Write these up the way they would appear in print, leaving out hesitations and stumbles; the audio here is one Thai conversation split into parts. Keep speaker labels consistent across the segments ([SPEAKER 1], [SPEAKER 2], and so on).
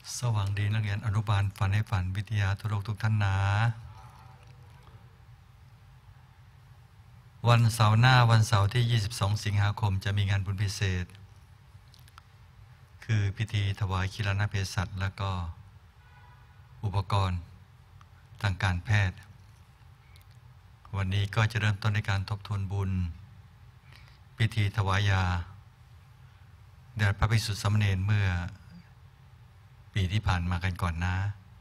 [SPEAKER 1] สว่างดีนักเรียนอนุบาลฝันให้ฝันวิทยาทั่วโลกทุกท่านนะวันเสาร์หน้าวันเสาร์ที่ 22 สิงหาคมจะมีงานบุญพิเศษคือพิธีถวายคีรณเภสัชและก็อุปกรณ์ทางการแพทย์วันนี้ก็จะเริ่มต้นในการทบทวนบุญพิธีถวายยาแด่พระภิกษุสามเณรเมื่อปีที่ผ่านมากันก่อนนะ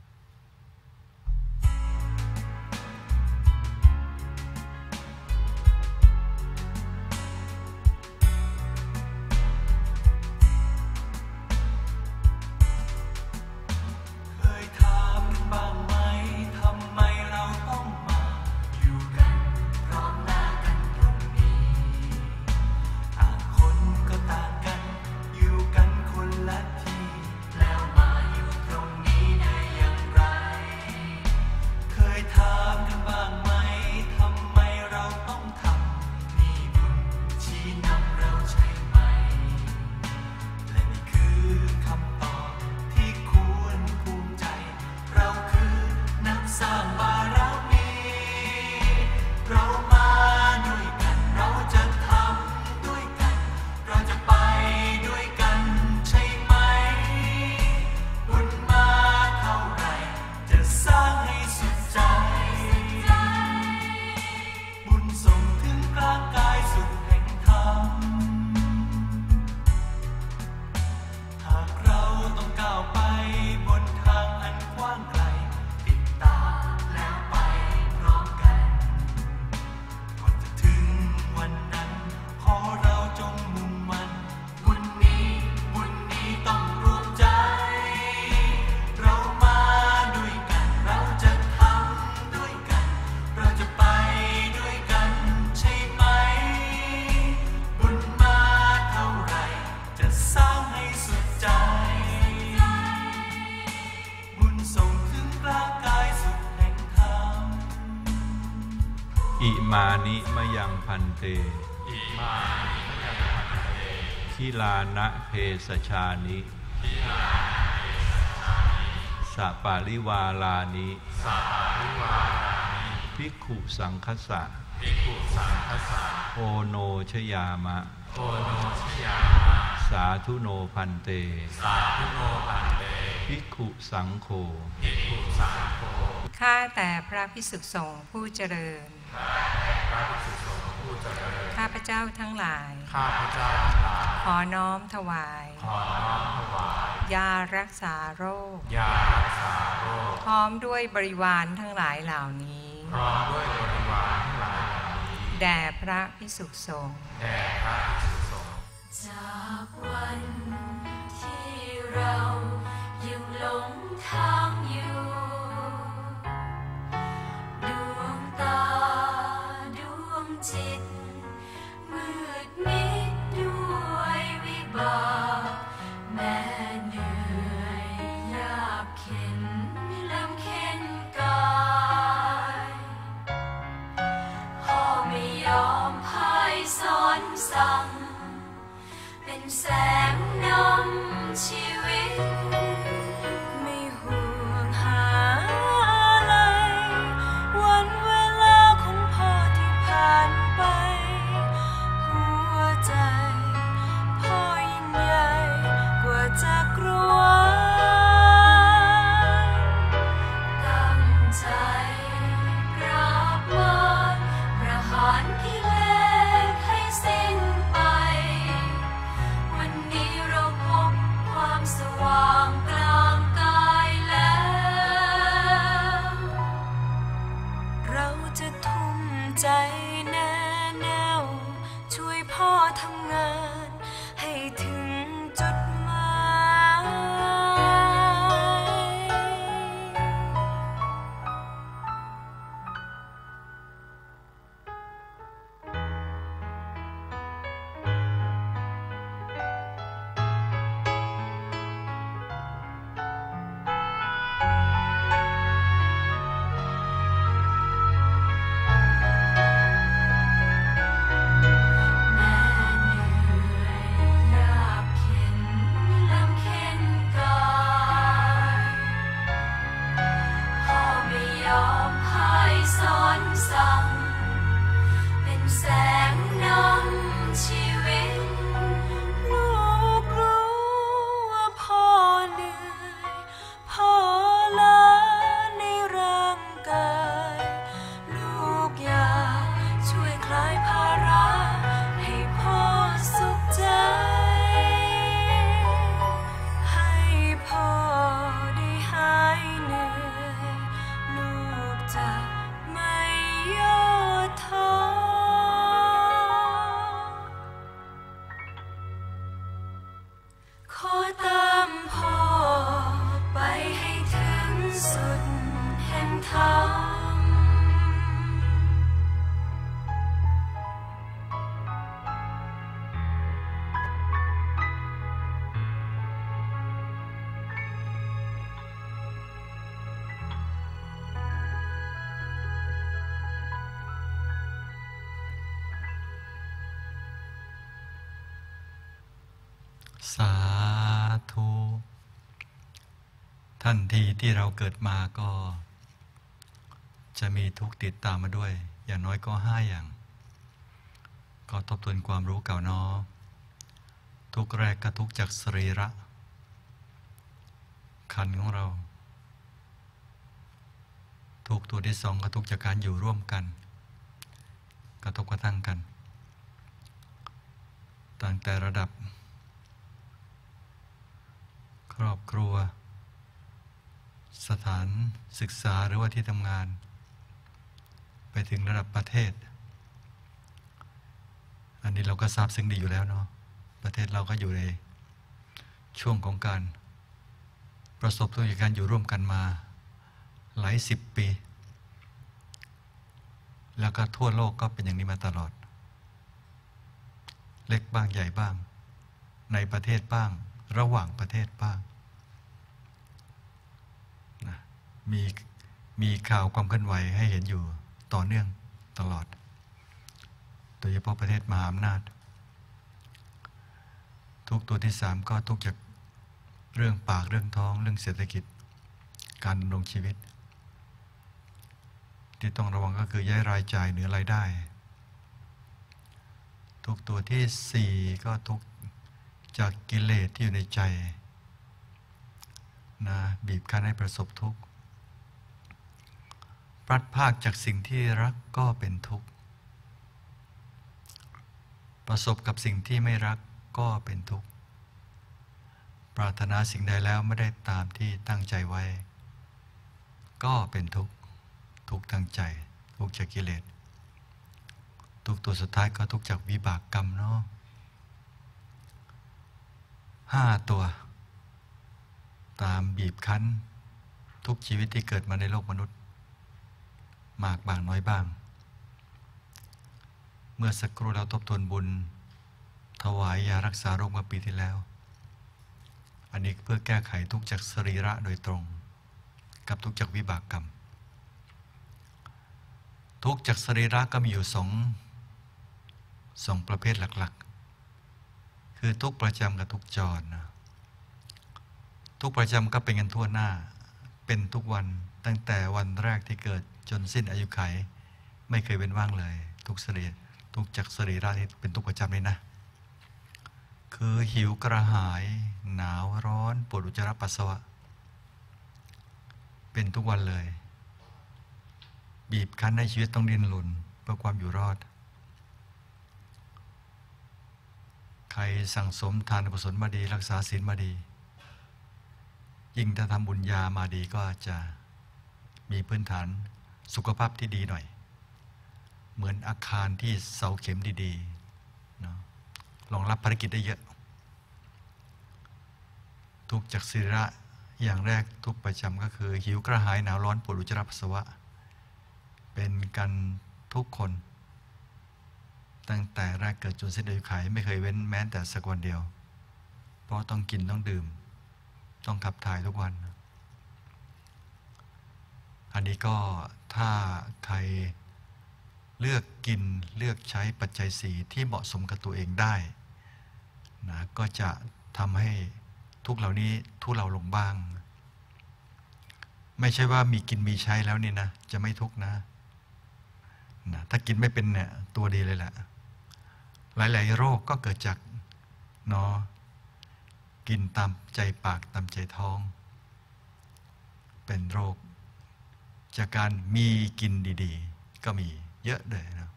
[SPEAKER 2] อิมานิมะยังพันเตคิลานะเพสชานิสัปาริวาลานิภิกขุสังฆสะโอโนชยามะสาธุโนพันเตภิกขุสังโฆ
[SPEAKER 3] ข้าแต่พระภิกษุสงฆ์ผู้เจริญข้าพเจ้าทั้งหลายขอน้อมถวายยารักษาโรคพร้อมด้วยบริวารทั้งหลายเหล่านี้แด่พระภิกษุสงฆ์
[SPEAKER 4] จากวันที่เรายังหลงทางอยู่ดวงตาดวงจิตมืดมิดด้วยวิบากแม้เหนื่อยยากเข็นลำเค็นกายพ่อไม่ยอมพ่ายสอนสั่งเป็นแสงนำชีวิต
[SPEAKER 1] สาธุทันทีที่เราเกิดมาก็จะมีทุกข์ติดตามมาด้วยอย่างน้อยก็5 อย่างก็ทบทวนความรู้เก่าเนาะทุกข์แรกก็ทุกข์จากสรีระขันธ์ของเราทุกข์ตัวที่2ก็ทุกข์จากการอยู่ร่วมกันกระทบกระทั่งกันตั้งแต่ระดับครอบครัวสถานศึกษาหรือว่าที่ทำงานไปถึงระดับประเทศอันนี้เราก็ทราบซึ้งดีอยู่แล้วเนาะประเทศเราก็อยู่ในช่วงของการประสบทุกข์จากการอยู่ร่วมกันมาหลาย10 ปีแล้วก็ทั่วโลกก็เป็นอย่างนี้มาตลอดเล็กบ้างใหญ่บ้างในประเทศบ้างระหว่างประเทศบ้างนะมีข่าวความเคลื่อนไหวให้เห็นอยู่ต่อเนื่องตลอดโดยเฉพาะประเทศมหาอำนาจทุกตัวที่3ก็ทุกจากเรื่องปากเรื่องท้องเรื่องเศรษฐกิจการดำรงชีวิตที่ต้องระวังก็คือย้ายรายจ่ายเหนือรายได้ทุกตัวที่4ก็ทุกจากกิเลสที่อยู่ในใจนะบีบคั้นให้ประสบทุกข์พลัดพรากจากสิ่งที่รักก็เป็นทุกข์ประสบกับสิ่งที่ไม่รักก็เป็นทุกข์ปรารถนาสิ่งใดแล้วไม่ได้ตามที่ตั้งใจไว้ก็เป็นทุกข์ทุกข์ทางใจทุกข์จากกิเลสทุกตัวสุดท้ายก็ทุกข์จากวิบากกรรมเนาะ5 ตัวตามบีบคั้นทุกชีวิตที่เกิดมาในโลกมนุษย์มากบางน้อยบ้างเมื่อสักครู่เราทบทวนบุญถวายยารักษาโรคเมื่อปีที่แล้วอันนี้เพื่อแก้ไขทุกข์จากสรีระโดยตรงกับทุกข์จากวิบากกรรมทุกข์จากสรีระก็มีอยู่สองประเภทหลักๆคือทุกข์ประจำกับทุกข์จรนะทุกข์ประจำก็เป็นกันทั่วหน้าเป็นทุกวันตั้งแต่วันแรกที่เกิดจนสิ้นอายุขัยไม่เคยเว้นว่างเลยทุกข์จากสรีระนี่เป็นทุกข์ประจำเลยนะคือหิวกระหายหนาวร้อนปวดอุจจาระปัสสาวะเป็นทุกวันเลยบีบคั้นให้ชีวิตต้องดิ้นรนเพื่อความอยู่รอดใครสั่งสมทานกุศลมาดีรักษาศีลมาดียิ่งถ้าทำบุญญามาดีก็จะมีพื้นฐานสุขภาพที่ดีหน่อยเหมือนอาคารที่เสาเข็มดีๆเนาะรองรับภารกิจได้เยอะทุกจากสรีระอย่างแรกทุกประจำก็คือหิวกระหายหนาวร้อนปวดอุจจาระปัสสาวะเป็นกันทุกคนตั้งแต่แรกเกิดจนสิ้นอายุขัยไม่เคยเว้นแม้แต่สักวันเดียวเพราะต้องกินต้องดื่มต้องขับถ่ายทุกวันอันนี้ก็ถ้าใครเลือกกินเลือกใช้ปัจจัย4ที่เหมาะสมกับตัวเองได้นะก็จะทำให้ทุกเหล่านี้ทุเลาลงบ้างไม่ใช่ว่ามีกินมีใช้แล้วนี่นะจะไม่ทุกข์นะถ้ากินไม่เป็นเนี่ยตัวดีเลยแหละหลายๆโรคก็เกิดจากเนาะกินตามใจปากตามใจท้องเป็นโรคจากการมีกินดีๆก็มีเยอะเลยนะ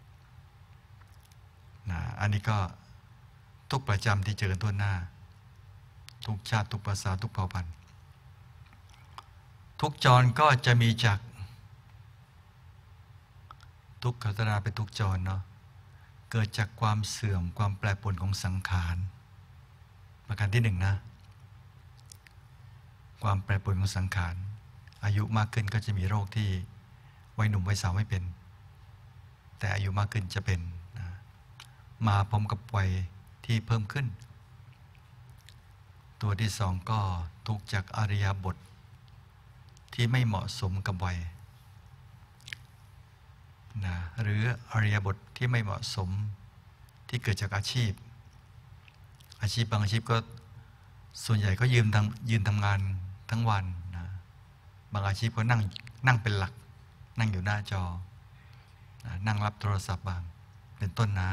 [SPEAKER 1] อันนี้ก็ทุกประจำที่เจอกันทั่วหน้าทุกชาติทุกภาษาทุกเผ่าพันธุ์ทุกจรก็จะมีจากทุกขตนาเป็นทุกจรเนาะเกิดจากความเสื่อมความแปรปรวนของสังขารประการที่1นะความแปรปรวนของสังขารอายุมากขึ้นก็จะมีโรคที่วัยหนุ่มวัยสาวไม่เป็นแต่อายุมากขึ้นจะเป็นนะมาพร้อมกับวัยที่เพิ่มขึ้นตัวที่2ก็ทุกจากอริยบทที่ไม่เหมาะสมกับวัยนะหรืออริยบทที่ไม่เหมาะสมที่เกิดจากอาชีพบางอาชีพก็ส่วนใหญ่ก็ยืนทำงานทั้งวันนะบางอาชีพก็นั่งเป็นหลักนั่งอยู่หน้าจอนะนั่งรับโทรศัพท์บ้างเป็นต้นนะ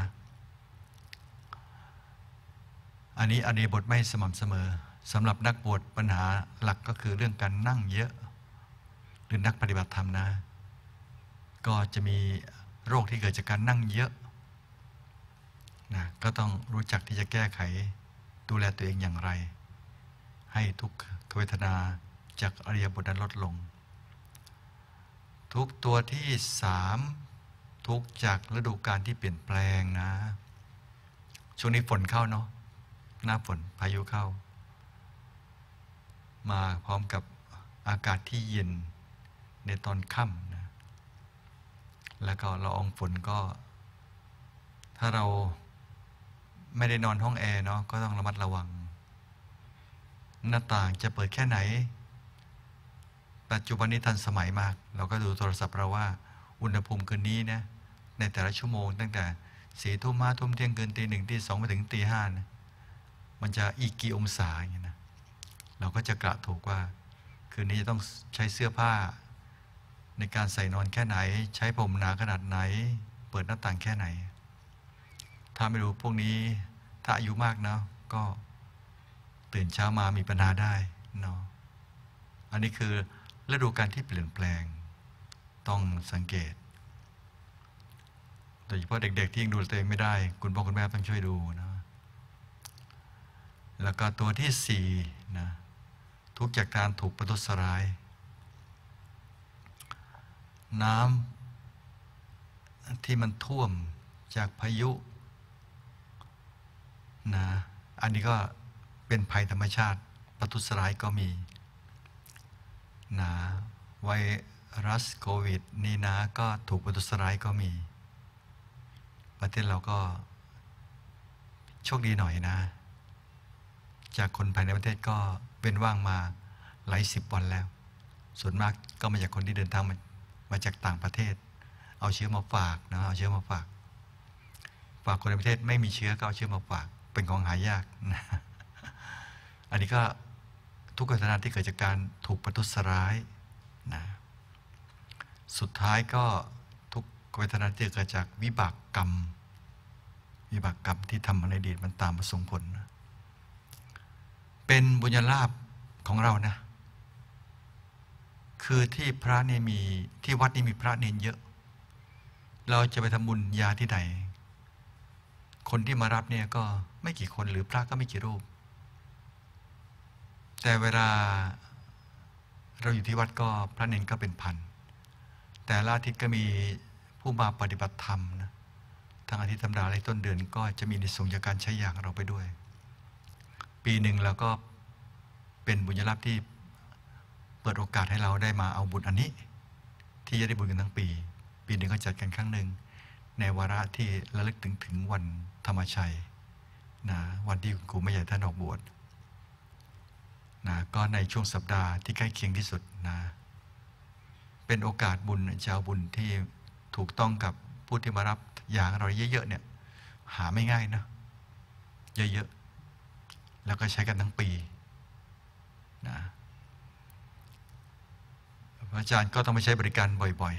[SPEAKER 1] อันนี้บทไม่สม่ำเสมอสำหรับนักบวชปัญหาหลักก็คือเรื่องการนั่งเยอะหรือนักปฏิบัติธรรมนะก็จะมีโรคที่เกิดจากการนั่งเยอะนะก็ต้องรู้จักที่จะแก้ไขดูแลตัวเองอย่างไรให้ทุกขเวทนาจากอริยบทนั้นลดลงทุกตัวที่3ทุกจากฤดูกาลที่เปลี่ยนแปลงนะช่วงนี้ฝนเข้าเนาะหน้าฝนพายุเข้ามาพร้อมกับอากาศที่เย็นในตอนค่ำนะแล้วก็ละอองฝนก็ถ้าเราไม่ได้นอนห้องแอร์เนาะก็ต้องระมัดระวังหน้าต่างจะเปิดแค่ไหนปัจจุบันนี้ทันสมัยมากเราก็ดูโทรศัพท์เราว่าอุณหภูมิคืนนี้นะในแต่ละชั่วโมงตั้งแต่4 ทุ่ม 5 ทุ่มเที่ยงคืนตี 1 ตี 2ไปถึงตี 5นะมันจะอีกกี่องศาอย่างนี้นะเราก็จะกะถูกว่าคืนนี้จะต้องใช้เสื้อผ้าในการใส่นอนแค่ไหนใช้ผมหนาขนาดไหนเปิดหน้าต่างแค่ไหนถ้าไม่รู้พวกนี้ถ้าอายุมากนะก็ตื่นเช้ามามีปัญหาได้เนาะอันนี้คือฤดูกาลที่เปลี่ยนแปลงต้องสังเกตโดยเฉพาะเด็กๆที่ยังดูตัวเองไม่ได้คุณพ่อคุณแม่ต้องช่วยดูนะแล้วก็ตัวที่4นะทุกจากการถูกประทุษร้ายน้ำที่มันท่วมจากพายุนะอันนี้ก็เป็นภัยธรรมชาติประทุษร้ายก็มีนะไวรัสโควิดนี่นะก็ถูกประทุษร้ายก็มีประเทศเราก็โชคดีหน่อยนะจากคนภายในประเทศก็เป็นว่างมาหลาย10 วันแล้วส่วนมากก็มาจากคนที่เดินทางมาจากต่างประเทศเอาเชื้อมาฝากนะเอาเชื้อมาฝากคนในประเทศไม่มีเชื้อก็เอาเชื้อมาฝากเป็นของหายากนะอันนี้ก็ทุกขเวทนาที่เกิดจากการถูกประทุษร้ายนะสุดท้ายก็ทุกเวทนาที่เกิดจากวิบากกรรมที่ทำมาในอดีตมันตามมาส่งผลนะเป็นบุญญาลาภของเรานะคือที่พระเนี่ยมีที่วัดนี่มีพระเนรเยอะเราจะไปทำบุญญาที่ไหนคนที่มารับเนี่ยก็ไม่กี่คนหรือพระก็ไม่กี่รูปแต่เวลาเราอยู่ที่วัดก็พระเนรก็เป็นพันแต่ละอาทิตย์ก็มีผู้มาปฏิบัติธรรมนะทั้งอาทิตย์ธรรมดาและต้นเดือนก็จะมีในส่งจากการใช้อย่างเราไปด้วยปีหนึ่งเราก็เป็นบุญญาลาภที่เปิดโอกาสให้เราได้มาเอาบุญอันนี้ที่จะได้บุญกันทั้งปีหนึ่งก็จัดกันครั้งหนึ่งในวาระที่ระลึกถึงวันธรรมชัยนะวันที่ครูแม่ใหญ่ท่านออกบวชนะก็ในช่วงสัปดาห์ที่ใกล้เคียงที่สุดนะเป็นโอกาสบุญจะเอาบุญที่ถูกต้องกับผู้ที่มารับอย่างเราเยอะๆเนี่ยหาไม่ง่ายนะเยอะๆแล้วก็ใช้กันทั้งปีนะอาจารย์ก็ต้องไปใช้บริการบ่อย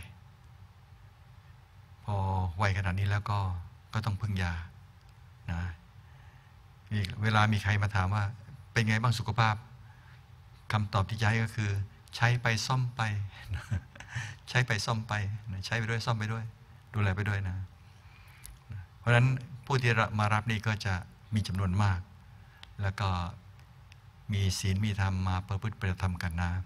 [SPEAKER 1] ๆพอวัยขนาดนี้แล้วก็ต้องพึ่งยานะเวลามีใครมาถามว่าเป็นไงบ้างสุขภาพคำตอบที่ใช้ก็คือใช้ไปซ่อมไปใช้ไปซ่อมไปใช้ไปด้วยซ่อมไปด้วยดูแลไปด้วยนะเพราะฉะนั้นผู้ที่มารับนี่ก็จะมีจำนวนมากแล้วก็มีศีลมีธรรมมาประพฤติปฏิบัติธรรมกันนะ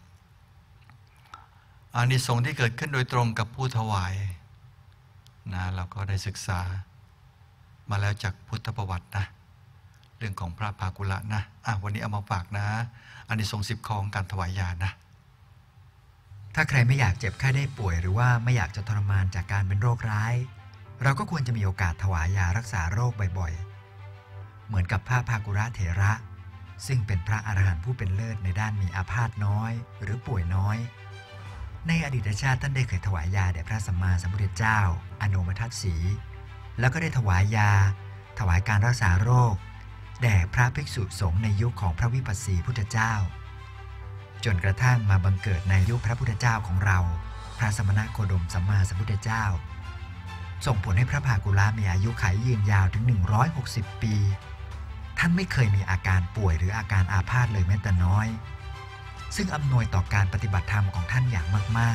[SPEAKER 1] อานิสงส์ที่เกิดขึ้นโดยตรงกับผู้ถวายนะเราก็ได้ศึกษามาแล้วจากพุทธประวัตินะเรื่องของพระภากุละนะวันนี้เอามาฝากนะอานิสงส์10 ข้อของการถวายยานะ
[SPEAKER 5] ถ้าใครไม่อยากเจ็บไข้ได้ป่วยหรือว่าไม่อยากจะทรมานจากการเป็นโรคร้ายเราก็ควรจะมีโอกาสถวายยารักษาโรคบ่อยๆเหมือนกับพระภากุระเถระซึ่งเป็นพระอรหันต์ผู้เป็นเลิศในด้านมีอาพาธน้อยหรือป่วยน้อยในอดีตชาติท่านได้เคยถวายยาแด่พระสัมมาสัมพุทธเจ้าอโนมทัสสีแล้วก็ได้ถวายยาถวายการรักษาโรคแด่พระภิกษุสงฆ์ในยุคของพระวิปัสสีพุทธเจ้าจนกระทั่งมาบังเกิดในยุคพระพุทธเจ้าของเราพระสมณโคดมสัมมาสัมพุทธเจ้าส่งผลให้พระภากุละมีอายุขัยยืนยาวถึง160 ปีท่านไม่เคยมีอาการป่วยหรืออาการอาพาธเลยแม้แต่น้อยซึ่งอำนวยต่อการปฏิบัติธรรมของท่านอย่างมาก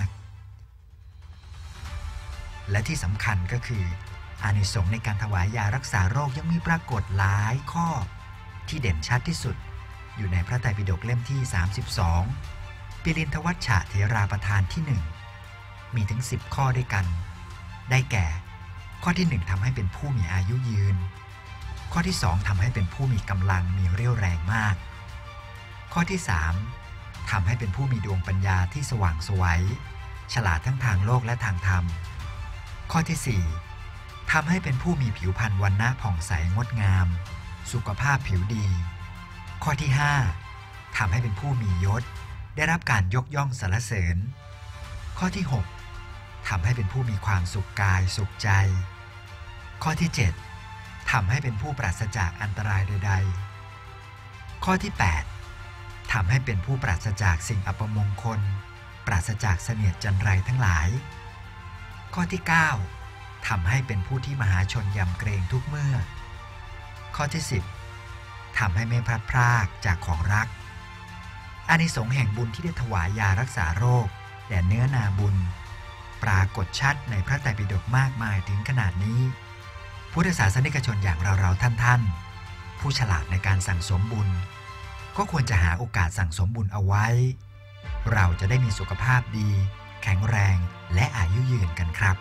[SPEAKER 5] ๆและที่สำคัญก็คืออานิสงส์ในการถวายยารักษาโรคยังมีปรากฏหลายข้อที่เด่นชัดที่สุดอยู่ในพระไตรปิฎกเล่มที่32ปิลินทวัชชะเถราประธานที่1มีถึง10ข้อด้วยกันได้แก่ข้อที่1ทำให้เป็นผู้มีอายุยืนข้อที่2ทำให้เป็นผู้มีกำลังมีเรี่ยวแรงมากข้อที่3ทำให้เป็นผู้มีดวงปัญญาที่สว่างไสวฉลาดทั้งทางโลกและทางธรรมข้อที่4ทำให้เป็นผู้มีผิวพรรณวรรณะผ่องใสงดงามสุขภาพผิวดีข้อที่5ทำให้เป็นผู้มียศได้รับการยกย่องสรรเสริญข้อที่6ทำให้เป็นผู้มีความสุขกายสุขใจข้อที่7ทำให้เป็นผู้ปราศจากอันตรายใดๆข้อที่8ทำให้เป็นผู้ปราศจากสิ่งอัปมงคลปราศจากเสนียดจันไรทั้งหลายข้อที่9ทำให้เป็นผู้ที่มหาชนยำเกรงทุกเมื่อข้อที่10ทำให้ไม่พลัดพรากจากของรักอานิสงส์แห่งบุญที่ได้ถวายยารักษาโรคแด่เนื้อนาบุญปรากฏชัดในพระไตรปิฎกมากมายถึงขนาดนี้พุทธศาสนิกชนอย่างเราๆท่านๆผู้ฉลาดในการสั่งสมบุญก็ควรจะหาโอกาสสั่งสมบุญเอาไว้เราจะได้มีสุขภาพดีแข็งแรงและอายุยืนกันครับ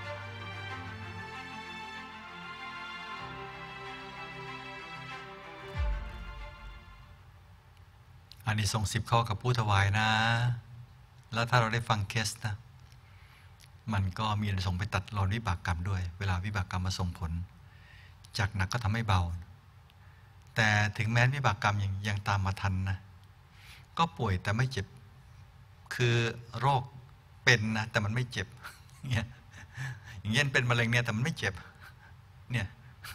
[SPEAKER 1] อานิสงส์10 ข้อกับผู้ถวายนะแล้วถ้าเราได้ฟังเคสนะมันก็มีอานิสงส์ไปตัดรอนวิบากกรรมด้วยเวลาวิบากกรรมมาส่งผลจากหนักก็ทำให้เบาแต่ถึงแม้วิบากกรรมยังตามมาทันนะก็ป่วยแต่ไม่เจ็บคือโรคเป็นนะแต่มันไม่เจ็บเนี่ยอย่างเงี้ยเป็นมะเร็งเนี่ยแต่มันไม่เจ็บเนี่ย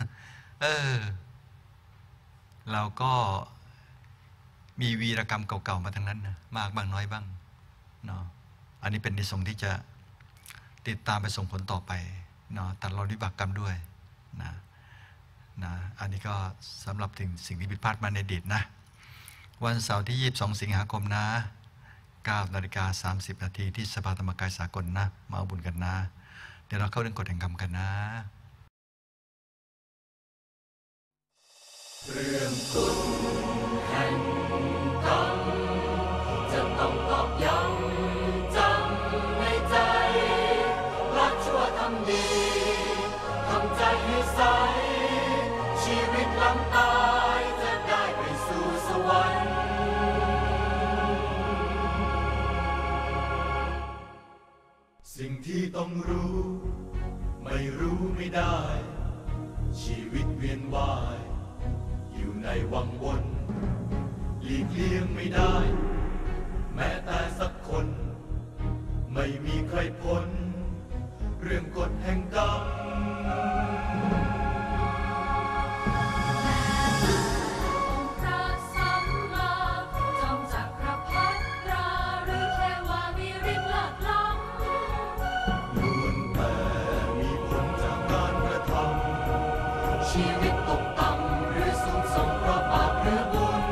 [SPEAKER 1] เราก็มีวีรกรรมเก่าๆมาทั้งนั้นนะมากบ้างน้อยบ้างเนาะอันนี้เป็นอานิสงส์ที่จะติดตามไปส่งผลต่อไปเนาะตัดรอนวิบากกรรมด้วยนะอันนี้ก็สำหรับถึงสิ่งที่ผิดพลาดมาในอดีตนะวันเสาร์ที่22 สิงหาคมนะ 9:30 นาทีที่สภาธรรมกายสากลนะมาเอาบุญกันนะเดี๋ยวเราเข้าเรื่องกฎแห่งกรรมกันนะ
[SPEAKER 6] เรื่องกฎแห่งกรรมจะต้องตอกย้ำจำในใจละชั่วทำดีทำใจให้ใสชีวิตหลังตายจะได้ไปสู่สวรรค์สิ่งที่ต้องรู้ไม่รู้ไม่ได้ชีวิตเวียนว่ายอยู่ในวังวนหลีกเลี่ยงไม่ได้แม้แต่สักคนไม่มีใครพ้นเรื่องกฎแห่งกรรม
[SPEAKER 4] พระสัมมาจอมจักรพรรดิราหรือเทวามีฤทธิ์เลิศล้ำ
[SPEAKER 6] ล้วนแต่มีผลจากการกระทำชีวิตตกต่ำหรือสูงส่งเพราะบาปหรือบุญ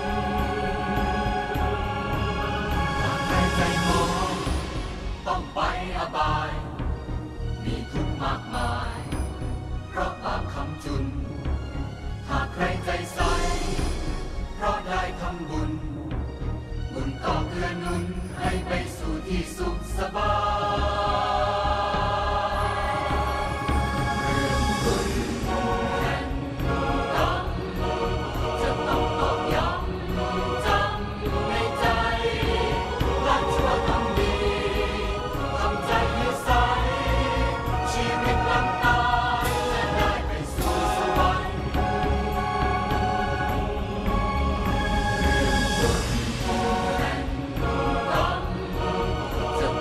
[SPEAKER 6] หากใครใจมองต้องไปอบายมีทุกข์มากมายเพราะบาปคำจุนหากใครใจใสเพราะได้ทำบุญบุญก็เกื้อหนุนให้ไปสู่ที่สุขสบายเรื่องบุญแห่งกรรมจะต้องตอกย้ำจำในใจละชั่วทำดีทำใจให้ใสชีวิตหลังตายจะได้ไปสู่สวรรค์เรื่องบุญแห่งกรรมจะ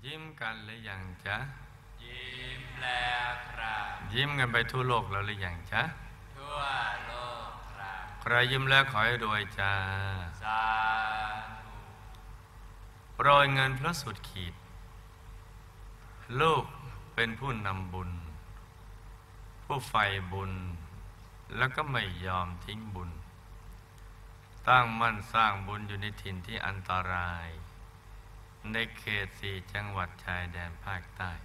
[SPEAKER 7] ยิ้มกันหรือยังจ๊ะ
[SPEAKER 2] ยิ้มแล้วครับ
[SPEAKER 7] ยิ้มกันไปทั่วโลกแล้วหรือยังจ๊ะ
[SPEAKER 2] ทั่วโลกครับ
[SPEAKER 7] ใครยิ้มแล้วขอให้รวยจ้า
[SPEAKER 2] สาธุ
[SPEAKER 7] โปรยเงินพระสุดขีดลูกเป็นผู้นำบุญผู้ใฝ่บุญแล้วก็ไม่ยอมทิ้งบุญตั้งมั่นสร้างบุญอยู่ในถิ่นที่อันตรายในเขต4 จังหวัดชายแดนภาคใต้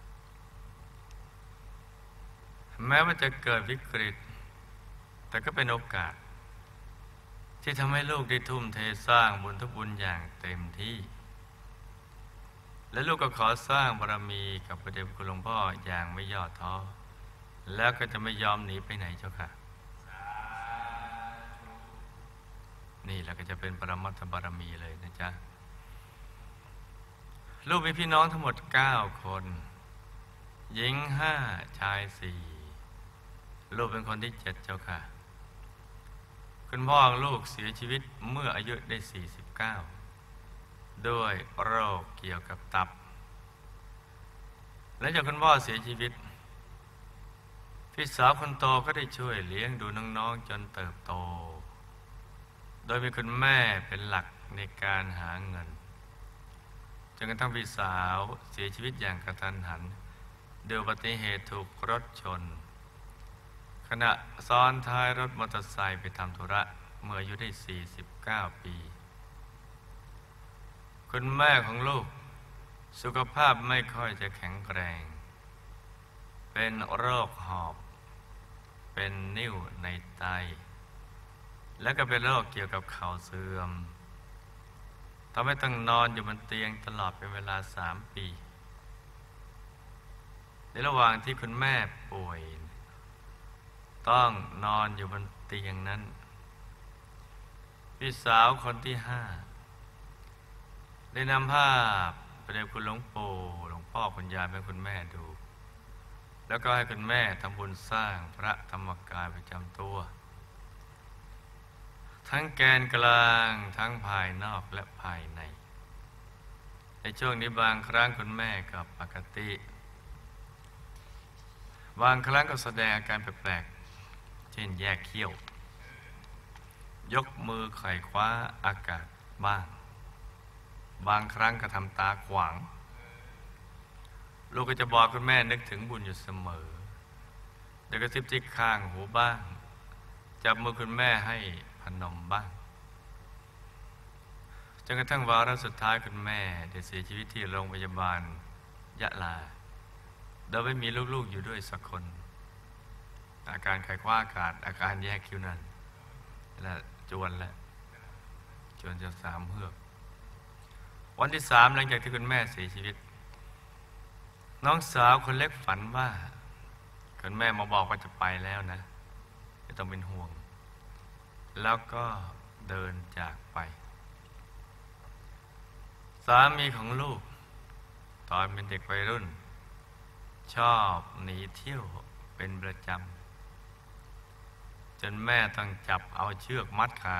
[SPEAKER 7] แม้ว่าจะเกิดวิกฤตแต่ก็เป็นโอกาสที่ทำให้ลูกได้ทุ่มเทสร้างบุญทุกบุญอย่างเต็มที่และลูกก็ขอสร้างบารมีกับพระเดชพระคุณหลวงพ่ออย่างไม่ย่อท้อแล้วก็จะไม่ยอมหนีไปไหนเจ้าค่ะนี่แหละก็จะเป็นปรมัตถบารมีเลยนะจ๊ะลูกมีพี่น้องทั้งหมด9 คนหญิง5ชาย4ลูกเป็นคนที่7เจ้าค่ะคุณพ่อลูกเสียชีวิตเมื่ออายุได้49ด้วยโรคเกี่ยวกับตับและจากคุณพ่อเสียชีวิตพี่สาวคนโตก็ได้ช่วยเลี้ยงดูน้องๆจนเติบโตโดยมีคุณแม่เป็นหลักในการหาเงินจนกระทั่งพี่สาวเสียชีวิตอย่างกระทันหันด้วยอุบัติเหตุถูกรถชนขณะซ้อนท้ายรถมอเตอร์ไซค์ไปทำธุระเมื่ออายุได้49 ปีคุณแม่ของลูกสุขภาพไม่ค่อยจะแข็งแรงเป็นโรคหอบเป็นนิ่วในไตและก็เป็นโรคเกี่ยวกับเข่าเสื่อมทำให้ต้องนอนอยู่บนเตียงตลอดเป็นเวลา3 ปีในระหว่างที่คุณแม่ป่วยต้องนอนอยู่บนเตียงนั้นพี่สาวคนที่5ได้นำภาพพระเดชคุณหลวงปู่หลวงพ่อคุณยายให้คุณแม่ดูแล้วก็ให้คุณแม่ทำบุญสร้างพระธรรมกายประจำตัวทั้งแกนกลางทั้งภายนอกและภายในในช่วงนี้บางครั้งคุณแม่ก็ปกติบางครั้งก็แสดงอาการแปลกๆเช่นแยกเขี้ยวยกมือไขว่คว้าอากาศบ้างบางครั้งก็ทำตาขวางลูกก็จะบอกคุณแม่นึกถึงบุญอยู่เสมอเดี๋ยวก็ซิบที่ข้างหูบ้างจับมือคุณแม่ให้พนมบ้างจนกระทั่งวาระสุดท้ายคุณแม่ได้เสียชีวิตที่โรงพยาบาลยะลาโดยไม่มีลูกๆอยู่ด้วยสักคนอาการไขคว้าอากาศอาการแยกคิ้วนั้นและจวนจะ3 เฮือกวันที่3หลังจากที่คุณแม่เสียชีวิตน้องสาวคนเล็กฝันว่าคุณแม่มาบอกว่าจะไปแล้วนะไม่ต้องเป็นห่วงแล้วก็เดินจากไปสามีของลูกตอนเป็นเด็กวัยรุ่นชอบหนีเที่ยวเป็นประจำจนแม่ต้องจับเอาเชือกมัดขา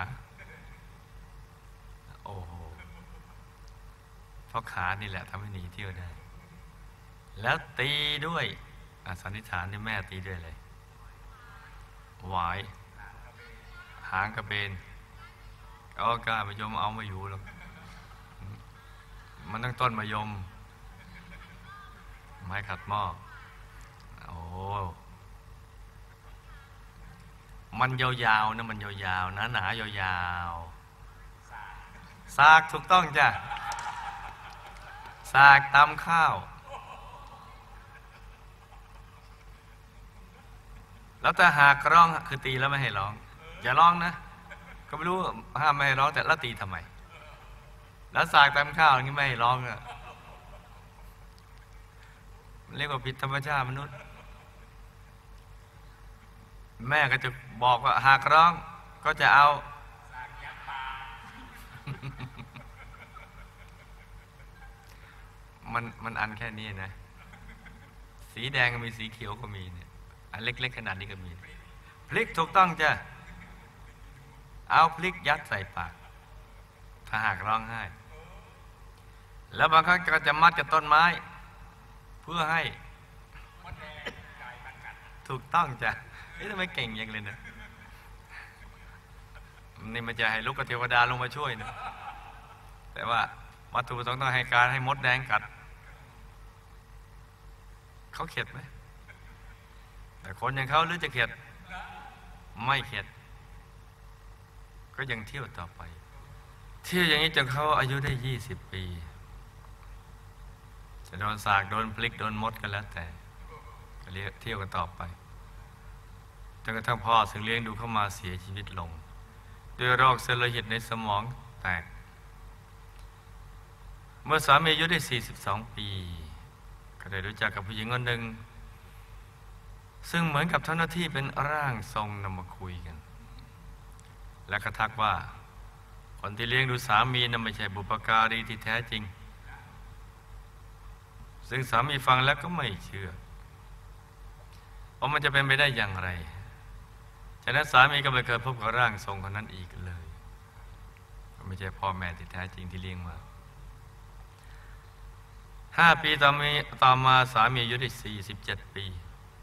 [SPEAKER 7] โอ้โหเพราะขานี่แหละทำให้หนีเที่ยวได้แล้วตีด้วยสันนิษฐานที่แม่ตีด้วยเลยหวายหางกระเบนเอาก้ามายมเอามาอยู่หรอกมันต้องต้นมายมไม้ขัดหม้อโอ้มันยาวๆนะมันยาวๆนะหนายาวๆซากถูกต้องจ้ะซากตำข้าวแล้วแต่หากร้องคือตีแล้วไม่ให้ร้องอย่าร้องนะก็ไม่รู้ห้ามไม่ให้ร้องแต่ละตีทำไมแล้วสากตำข้าวอย่างนี้ไม่ให้ร้องอะเรียกว่าผิดธรรมชาติมนุษย์แม่ก็จะบอกว่าหากร้องก็จะเอามันอันแค่นี้นะสีแดงก็มีสีเขียวก็มีเนี่ยอันเล็กๆขนาดนี้ก็มีพริกถูกต้องจ้ะเอาพริกยัดใส่ปากถ้าหากร้องไห้แล้วบางครั้งก็จะมัดกับต้นไม้เพื่อให้ถูกต้องจ้ะทำไมเก่งอย่างเลยนะนี่มันจะให้ลูกเทวดาลงมาช่วยนะแต่ว่าวัตถุประสงค์ต้องให้การให้มดแดงกัดเขาเข็ดไหมแต่คนอย่างเขาหรือจะเข็ดไม่เข็ดก็ยังเที่ยวต่อไปเที่ยวอย่างนี้จนเขาอายุได้20 ปีจะโดนสากโดนพลิกโดนมดกันแล้วแต่ก็เที่ยวกันต่อไปจนกระทั่งพ่อซึ่งเลี้ยงดูเข้ามาเสียชีวิตลงด้วยโรคเส้นเลือดในสมองแตกเมื่อสามีอายุได้42 ปีก็ได้รู้จักกับผู้หญิงคนหนึ่งซึ่งเหมือนกับทำหน้าที่เป็นร่างทรงนำมาคุยกันและกระทักว่าคนที่เลี้ยงดูสามีนั้นไม่ใช่บุพการีที่แท้จริงซึ่งสามีฟังแล้วก็ไม่เชื่อว่ามันจะเป็นไปได้อย่างไรฉะนั้นสามีก็ไม่เคยพบกับร่างทรงคนนั้นอีกเลยก็ไม่ใช่พ่อแม่ที่แท้จริงที่เลี้ยงมา5 ปีต่อมาสามีอายุได้47 ปี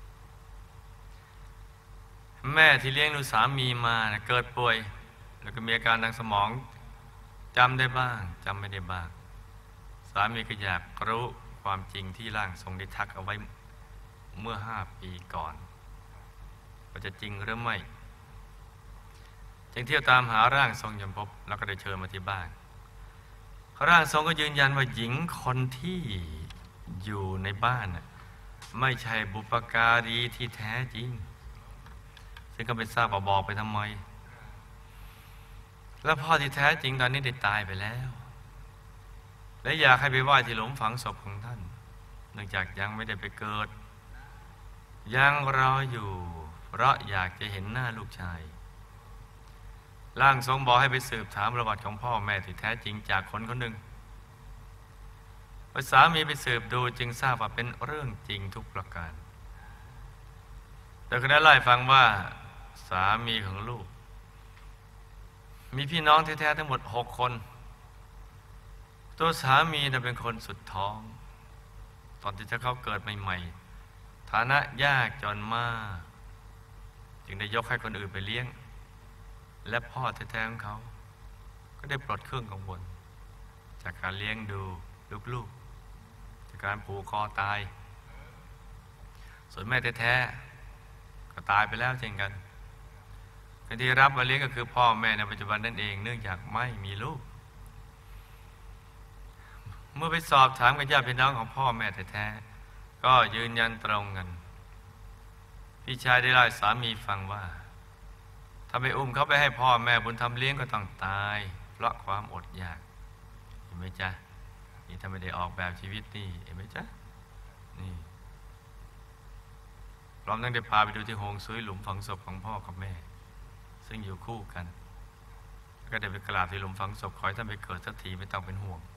[SPEAKER 7] แม่ที่เลี้ยงดูสามีมานะเกิดป่วยแล้วก็มีอาการทางสมองจำได้บ้างจำไม่ได้บ้างสามีก็อยากรู้ความจริงที่ร่างทรงได้ทักเอาไว้เมื่อ5 ปีก่อนว่าจะจริงหรือไม่จึงเที่ยวตามหาร่างทรงจนพบแล้วก็ได้เชิญมาที่บ้านร่างทรงก็ยืนยันว่าหญิงคนที่อยู่ในบ้านน่ะไม่ใช่บุพการีที่แท้จริงซึ่งก็ไม่ทราบว่าบอกไปทำไมแล้วพ่อที่แท้จริงตอนนี้ได้ตายไปแล้วและอยากให้ไปไหว้ที่หลุมฝังศพของท่านเนื่องจากยังไม่ได้ไปเกิดยังรออยู่เพราะอยากจะเห็นหน้าลูกชายร่างทรงบอกให้ไปสืบถามประวัติของพ่อแม่ที่แท้จริงจากคนคนหนึ่งพอสามีไปสืบดูจึงทราบว่าเป็นเรื่องจริงทุกประการแต่ก็ได้เล่าให้ฟังว่าสามีของลูกมีพี่น้องแท้ๆทั้งหมด6 คนตัวสามีน่ะเป็นคนสุดท้องตอนที่เขาเกิดใหม่ๆฐานะยากจนมากจึงได้ยกให้คนอื่นไปเลี้ยงและพ่อแท้ๆของเขาก็ได้ปลดเครื่องกังวลจากการเลี้ยงดูลูกๆจากการผูกคอตายส่วนแม่แท้ๆก็ตายไปแล้วเช่นกันคนที่รับมาเลี้ยงก็คือพ่อแม่ในปัจจุบันนั่นเองเนื่องจากไม่มีลูกเมื่อไปสอบถามกับญาติพี่น้องของพ่อแม่แท้ๆก็ยืนยันตรงกันพี่ชายได้เล่าให้สามีฟังว่าถ้าไปอุ้มเขาไปให้พ่อแม่บุญธรรมเลี้ยงก็ต้องตายเพราะความอดอยากเห็นไหมจ๊ะนี่ถ้าไม่ได้ออกแบบชีวิตนี่เห็นไหมจ๊ะนี่พร้อมทั้งได้พาไปดูที่โฮงซุยหลุมฝังศพของพ่อกับแม่ซึ่งอยู่คู่กันแล้วก็ได้ไปกราบที่หลุมฝังศพขอให้ท่านไปเกิดสักทีไม่ต้องเป็นห่วง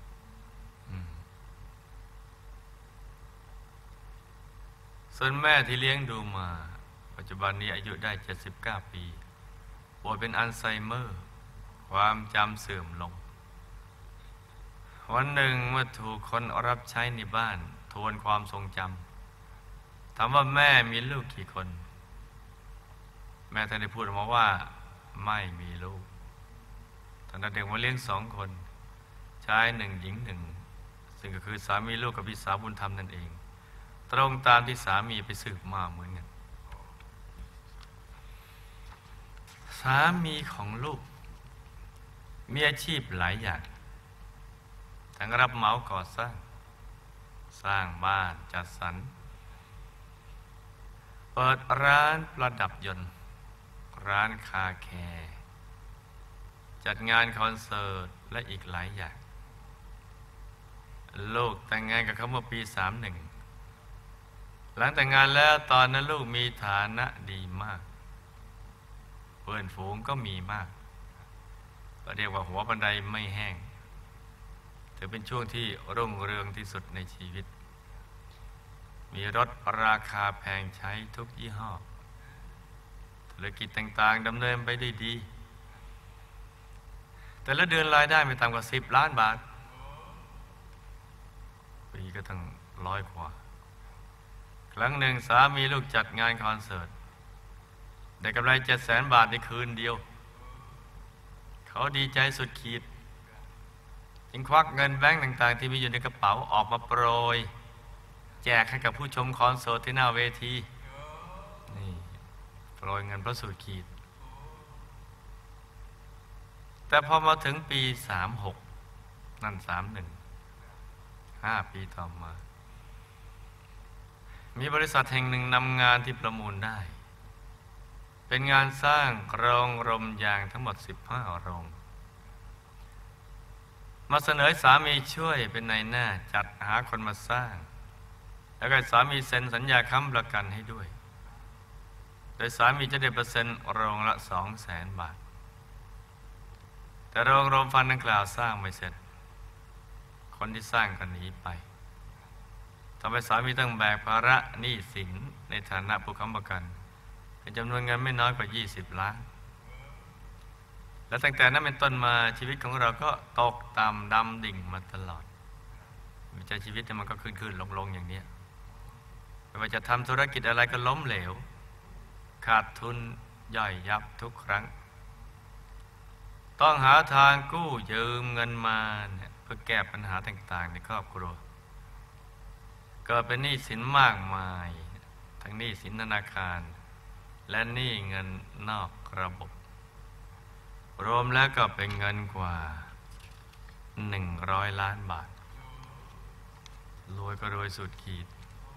[SPEAKER 7] ส่วนแม่ที่เลี้ยงดูมาปัจจุบันนี้อายุได้79 ปีป่วยเป็นอัลไซเมอร์ความจำเสื่อมลงวันหนึ่งเมื่อถูกคนรับใช้ในบ้านทวนความทรงจำถามว่าแม่มีลูกกี่คนแม่ท่านได้พูดออกมาว่าไม่มีลูกตอนนั้นเด็กมาเลี้ยง2 คนชาย1 หญิง 1ซึ่งก็คือสามีลูกกับพี่สาวบุญธรรมนั่นเองตรงตามที่สามีไปสืบมาเหมือนกันสามีของลูกมีอาชีพหลายอย่างทั้งรับเหมาก่อสร้างบ้านจัดสรรเปิดร้านประดับยนต์ร้านคาแคร์จัดงานคอนเสิร์ตและอีกหลายอย่างลูกแต่งงานกับเขาเมื่อปี31หลังแต่งงานแล้วตอนนั้นลูกมีฐานะดีมากเพื่อนฝูงก็มีมากก็เรียกว่าหัวบันไดไม่แห้งถือเป็นช่วงที่รุ่งเรืองที่สุดในชีวิตมีรถราคาแพงใช้ทุกยี่ห้อธุรกิจต่างๆดำเนินไปได้ดีแต่ละเดือนรายได้ไม่ต่ำกว่า10 ล้านบาทก็ตั้ง100 กว่าครั้งหนึ่งสามีลูกจัดงานคอนเสิร์ตได้กำไร700,000 บาทในคืนเดียวเขาดีใจสุดขีดจึงควักเงินแบงก์ต่างๆที่มีอยู่ในกระเป๋าออกมาโปรยแจกให้กับผู้ชมคอนเสิร์ตที่หน้าเวทีนี่โปรยเงินเพราะสุดขีดแต่พอมาถึงปี36นั่น31 5 ปีต่อมามีบริษัทแห่งหนึ่งนำงานที่ประมูลได้เป็นงานสร้างโรงรมยางทั้งหมด15 โรงมาเสนอสามีช่วยเป็นนายหน้าจัดหาคนมาสร้างแล้วก็สามีเซ็นสัญญาค้ำประกันให้ด้วยโดยสามีจะได้เปอร์เซ็นต์โรงละ200,000 บาทแต่โรงรมฟันดังกล่าวสร้างไม่เสร็จคนที่สร้างก็หนีไปทำให้สามีต้องแบกภาระหนี้สินในฐานะผู้ค้ำประกันเป็นจำนวนเงินไม่น้อยกว่า20 ล้านและตั้งแต่นั้นเป็นต้นมาชีวิตของเราก็ตกต่ำดำดิ่งมาตลอดวิจัยชีวิตมันก็ขึ้นๆลงๆอย่างนี้ไม่ว่าจะทำธุรกิจอะไรก็ล้มเหลวขาดทุนย่อยยับทุกครั้งต้องหาทางกู้ยืมเงินมาเพื่อแก้ปัญหาต่างๆในครอบครัวก็เป็นหนี้สินมากมายทั้งหนี้สินธนาคารและหนี้เงินนอกระบบรวมแล้วก็เป็นเงินกว่า100 ล้านบาทรวยก็รวยสุดขีด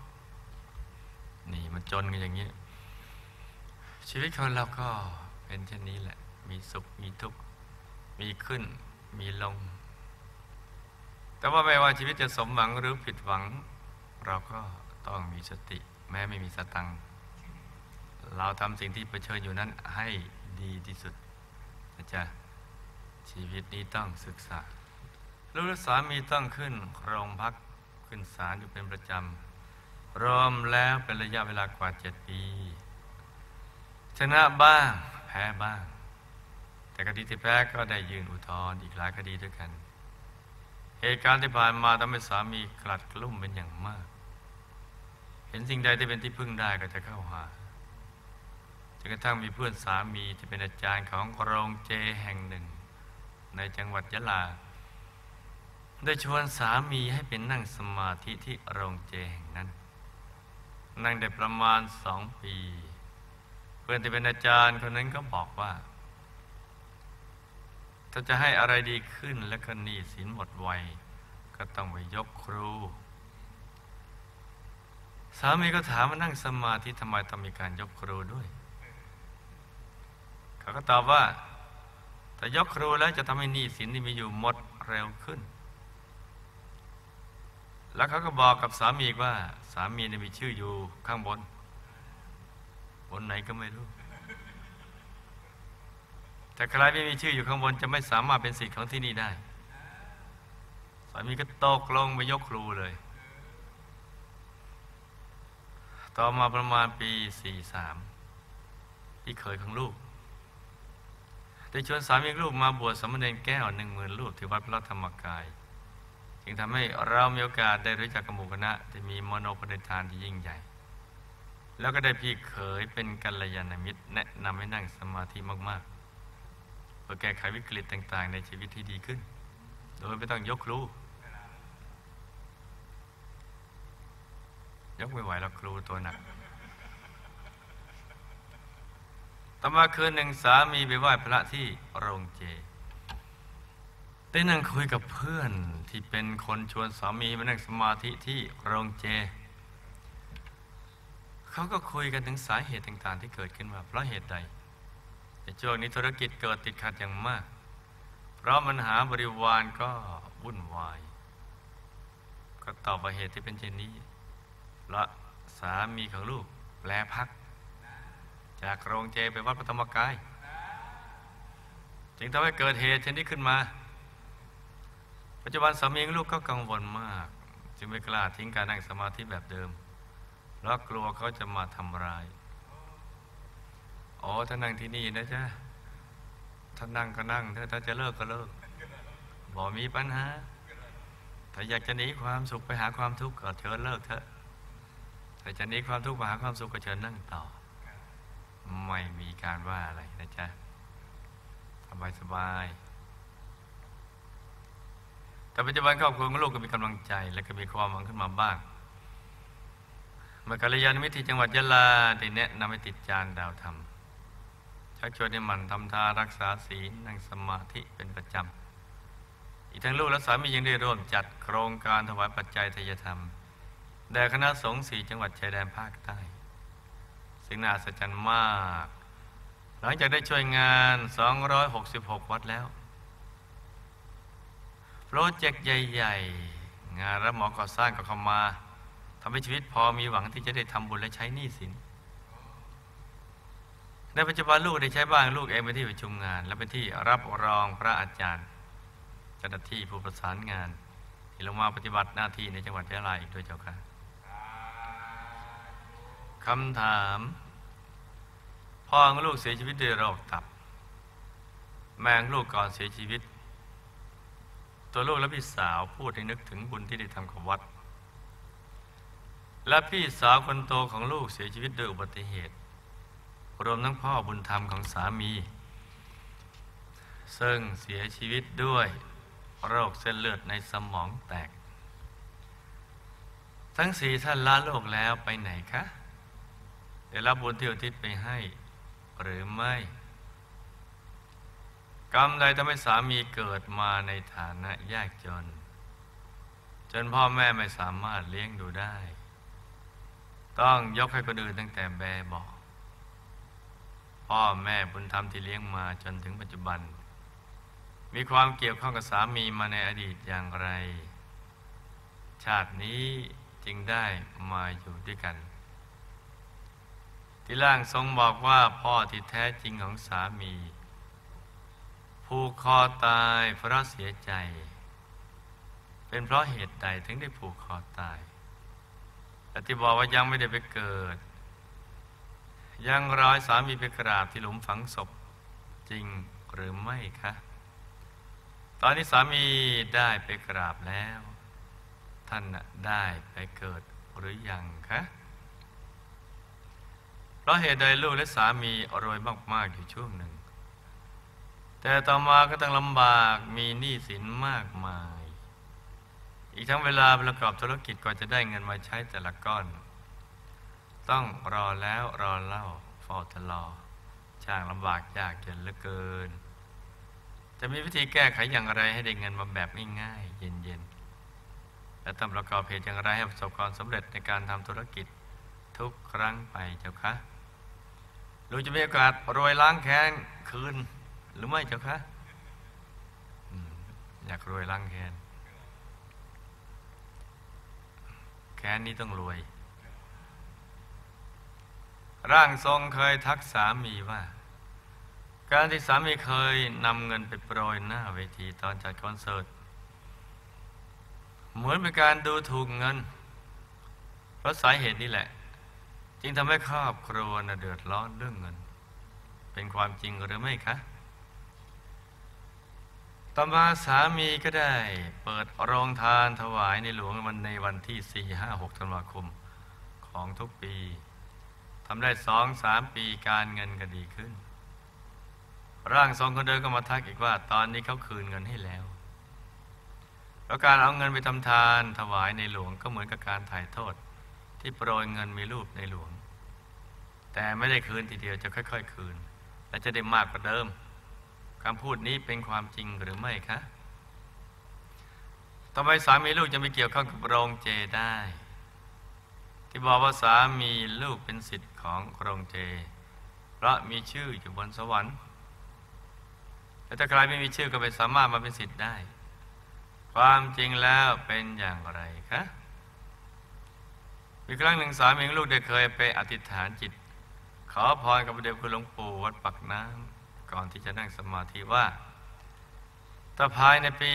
[SPEAKER 7] นี่มันจนกันอย่างนี้ชีวิตคนเราก็เป็นเช่นนี้แหละมีสุขมีทุกข์มีขึ้นมีลงแต่ว่าไม่ว่าชีวิตจะสมหวังหรือผิดหวังเราก็ต้องมีสติแม้ไม่มีสตังค์เราทำสิ่งที่เผชิญอยู่นั้นให้ดีที่สุดนะจ๊ะชีวิตนี้ต้องศึกษาลูกและสามีต้องขึ้นโรงพักขึ้นศาลอยู่เป็นประจำรวมแล้วเป็นระยะเวลากว่า7 ปีชนะบ้างแพ้บ้างแต่คดีที่แพ้ก็ได้ยื่นอุทธรณ์อีกหลายคดีด้วยกันเหตุการณ์ที่ผ่านมาทำให้สามีกลัดกลุ้มเป็นอย่างมากเห็นสิ่งใดที่เป็นที่พึ่งได้ก็จะเข้าหาจนกระทั่งมีเพื่อนสามีที่เป็นอาจารย์ของโรงเจแห่งหนึ่งในจังหวัดยะลาได้ชวนสามีให้เป็นนั่งสมาธิที่โรงเจแห่งนั้นนั่งได้ประมาณ2 ปีเพื่อนที่เป็นอาจารย์คนนั้นก็บอกว่าถ้าจะให้อะไรดีขึ้นและก็หนี้สินหมดไวก็ต้องไปยกครูสามีก็ถามว่านั่งสมาธิทำไมต้องมีการยกครูด้วยเขาก็ตอบว่าถ้ายกครูแล้วจะทำให้หนี้สินที่มีอยู่หมดเร็วขึ้นแล้วเขาก็บอกกับสามีว่าสามีมีชื่ออยู่ข้างบนไหนก็ไม่รู้แต่ใครไม่มีชื่ออยู่ข้างบนจะไม่สามารถเป็นศิษย์ของที่นี่ได้สามีก็ตกลงไปยกครูเลยต่อมาประมาณปี43พี่เขยของลูกได้ชวนสามีลูกมาบวชสามเณรแก้ว10,000 รูปที่วัดพระธรรมกายจึงทำให้เรามีโอกาสได้รู้จักกับหมู่คณะที่มีมโนปณิธานที่ยิ่งใหญ่แล้วก็ได้พี่เขยเป็นกัลยาณมิตรแนะนำให้นั่งสมาธิมากๆเพื่อแก้ไขวิกฤตต่างๆในชีวิตที่ดีขึ้นโดยไม่ต้องยกครูยกไม่ไหวแล้วครูตัวหนักต่อมาคืนหนึ่งสามีไปไหว้พระที่โรงเจได้นั่งคุยกับเพื่อนที่เป็นคนชวนสามีมานั่งสมาธิที่โรงเจเขาก็คุยกันถึงสาเหตุต่างๆที่เกิดขึ้นว่าเพราะเหตุใดในช่วงนี้ธุรกิจเกิดติดขัดอย่างมากเพราะมันหาบริวารก็วุ่นวายก็ตอบว่าเหตุที่เป็นเช่นนี้เพราะสามีของลูกแปลพักจากโรงเจไปวัดพระธรรมกายจึงทำให้เกิดเหตุเช่นนี้ขึ้นมาปัจจุบันสามีของลูกก็กังวลมากจึงไม่กล้าทิ้งการนั่งสมาธิแบบเดิมเพราะกลัวเขาจะมาทำร้ายถ้านั่งที่นี่นะจ๊ะถ้านั่งก็นั่งถ้าจะเลิกก็เลิกบอกมีปัญหาถ้าอยากจะหนีความสุขไปหาความทุกข์ก็เชิญเลิกเถอะถ้าจะหนีความทุกข์ไปหาความสุขก็เชิญนั่งต่อไม่มีการว่าอะไรนะจ๊ะสบายแต่ปัจจุบันครอบครัวของลูกก็มีกำลังใจและก็มีความหวังขึ้นมาบ้างเมื่อกัลยาณมิตรที่จังหวัดยะลาได้แนะนำให้ติดจานดาวธรรมชักชวนให้หมั่นทำทานรักษาศีลนั่งสมาธิเป็นประจำอีกทั้งลูกและสามียังได้ร่วมจัดโครงการถวายปัจจัยทายธรรมแด่คณะสงฆ์4 จังหวัดชายแดนภาคใต้ซึ่งน่าอัศจรรย์มากหลังจากได้ช่วยงาน266 วัดแล้วโปรเจกต์ใหญ่ๆงานรับเหมาก่อสร้างก็เข้ามาทำให้ชีวิตพอมีหวังที่จะได้ทำบุญและใช้หนี้สินในปัจจุบันลูกได้ใช้บ้านลูกเองเป็นที่ประชุมงานและเป็นที่รับรองพระอาจารย์เจ้าหน้าที่ผู้ประสานงานที่ลงมาปฏิบัติหน้าที่ในจังหวัดยะลาอีกด้วยเจ้าค่ะคำถามพ่อของลูกเสียชีวิตด้วยโรคตับแม่ของลูกก่อนเสียชีวิตตัวลูกและพี่สาวพูดให้นึกถึงบุญที่ได้ทำกับวัดและพี่สาวคนโตของลูกเสียชีวิตโดยอุบัติเหตุรวมทั้งพ่อบุญธรรมของสามีซึ่งเสียชีวิตด้วยโรคเส้นเลือดในสมองแตกทั้ง4 ท่านละโลกแล้วไปไหนคะได้รับบุญที่อุทิศไปให้หรือไม่กรรมใดทำให้สามีเกิดมาในฐานะยากจนจนพ่อแม่ไม่สามารถเลี้ยงดูได้ต้องยกให้คนอื่นตั้งแต่แบบเบาะพ่อแม่บุญธรรมที่เลี้ยงมาจนถึงปัจจุบันมีความเกี่ยวข้องกับสามีมาในอดีตอย่างไรชาตินี้จึงได้มาอยู่ด้วยกันที่ร่างทรงบอกว่าพ่อที่แท้จริงของสามีผูกคอตายเพราะเสียใจเป็นเพราะเหตุใดถึงได้ผูกคอตายแต่ที่บอกว่ายังไม่ได้ไปเกิดยังรอสามีไปกราบที่หลุมฝังศพจริงหรือไม่คะตอนนี้สามีได้ไปกราบแล้วท่านได้ไปเกิดหรือยังคะเพราะเหตุใดลูกและสามีรวยมากๆอยู่ช่วงหนึ่งแต่ต่อมาก็ต้องลำบากมีหนี้สินมากมายอีกทั้งเวลาประกอบธุรกิจกว่าจะได้เงินมาใช้แต่ละก้อนต้องรอแล้วรอเล่าเฝ้าตลอช่างลำบากยากจนเหลือเกินจะมีวิธีแก้ไขอย่างไรให้ได้เงินมาแบบง่ายๆเย็นๆและต้องประกอบเหตุอย่างไรให้ประสบความสำเร็จในการทำธุรกิจทุกครั้งไปเจ้าคะลูกจะมีโอกาสรวยล้างแค้นคืนหรือไม่เจ้าคะอยากรวยล้างแค้นแค้นนี้ต้องรวยร่างทรงเคยทักสามีว่าการที่สามีเคยนำเงินไปโปรยหน้าเวทีตอนจัดคอนเสิร์ตเหมือนเป็นการดูถูกเงินเพราะสาเหตุนี้แหละจึงทำให้ครอบครัวเดือดร้อนเรื่องเงินเป็นความจริงหรือไม่คะต่อมาสามีก็ได้เปิดโรงทานถวายในหลวงในวันที่ 4-5-6 ธันวาคมของทุกปีทำได้ 2-3 ปีการเงินก็ดีขึ้นร่างทรงคนเดิมก็มาทักอีกว่าตอนนี้เขาคืนเงินให้แล้วแล้วการเอาเงินไปทำทานถวายในหลวงก็เหมือนกับการถ่ายโทษที่โปรยเงินมีรูปในหลวงแต่ไม่ได้คืนทีเดียวจะค่อยๆคืนและจะได้มากกว่าเดิมคำพูดนี้เป็นความจริงหรือไม่คะทำไมสามีลูกจะไม่เกี่ยวข้องกับโรงเจได้ที่บอกว่าสามีลูกเป็นศิษย์ของโรงเจเพราะมีชื่ออยู่บนสวรรค์แต่ถ้าใครไม่มีชื่อก็ไม่สามารถมาเป็นศิษย์ได้ความจริงแล้วเป็นอย่างไรคะมีครั้งหนึ่งสามีลูกได้เคยไปอธิษฐานจิตขอพรกับพระเดชคุณหลวงปู่วัดปากน้ำก่อนที่จะนั่งสมาธิว่าถ้าภายในปี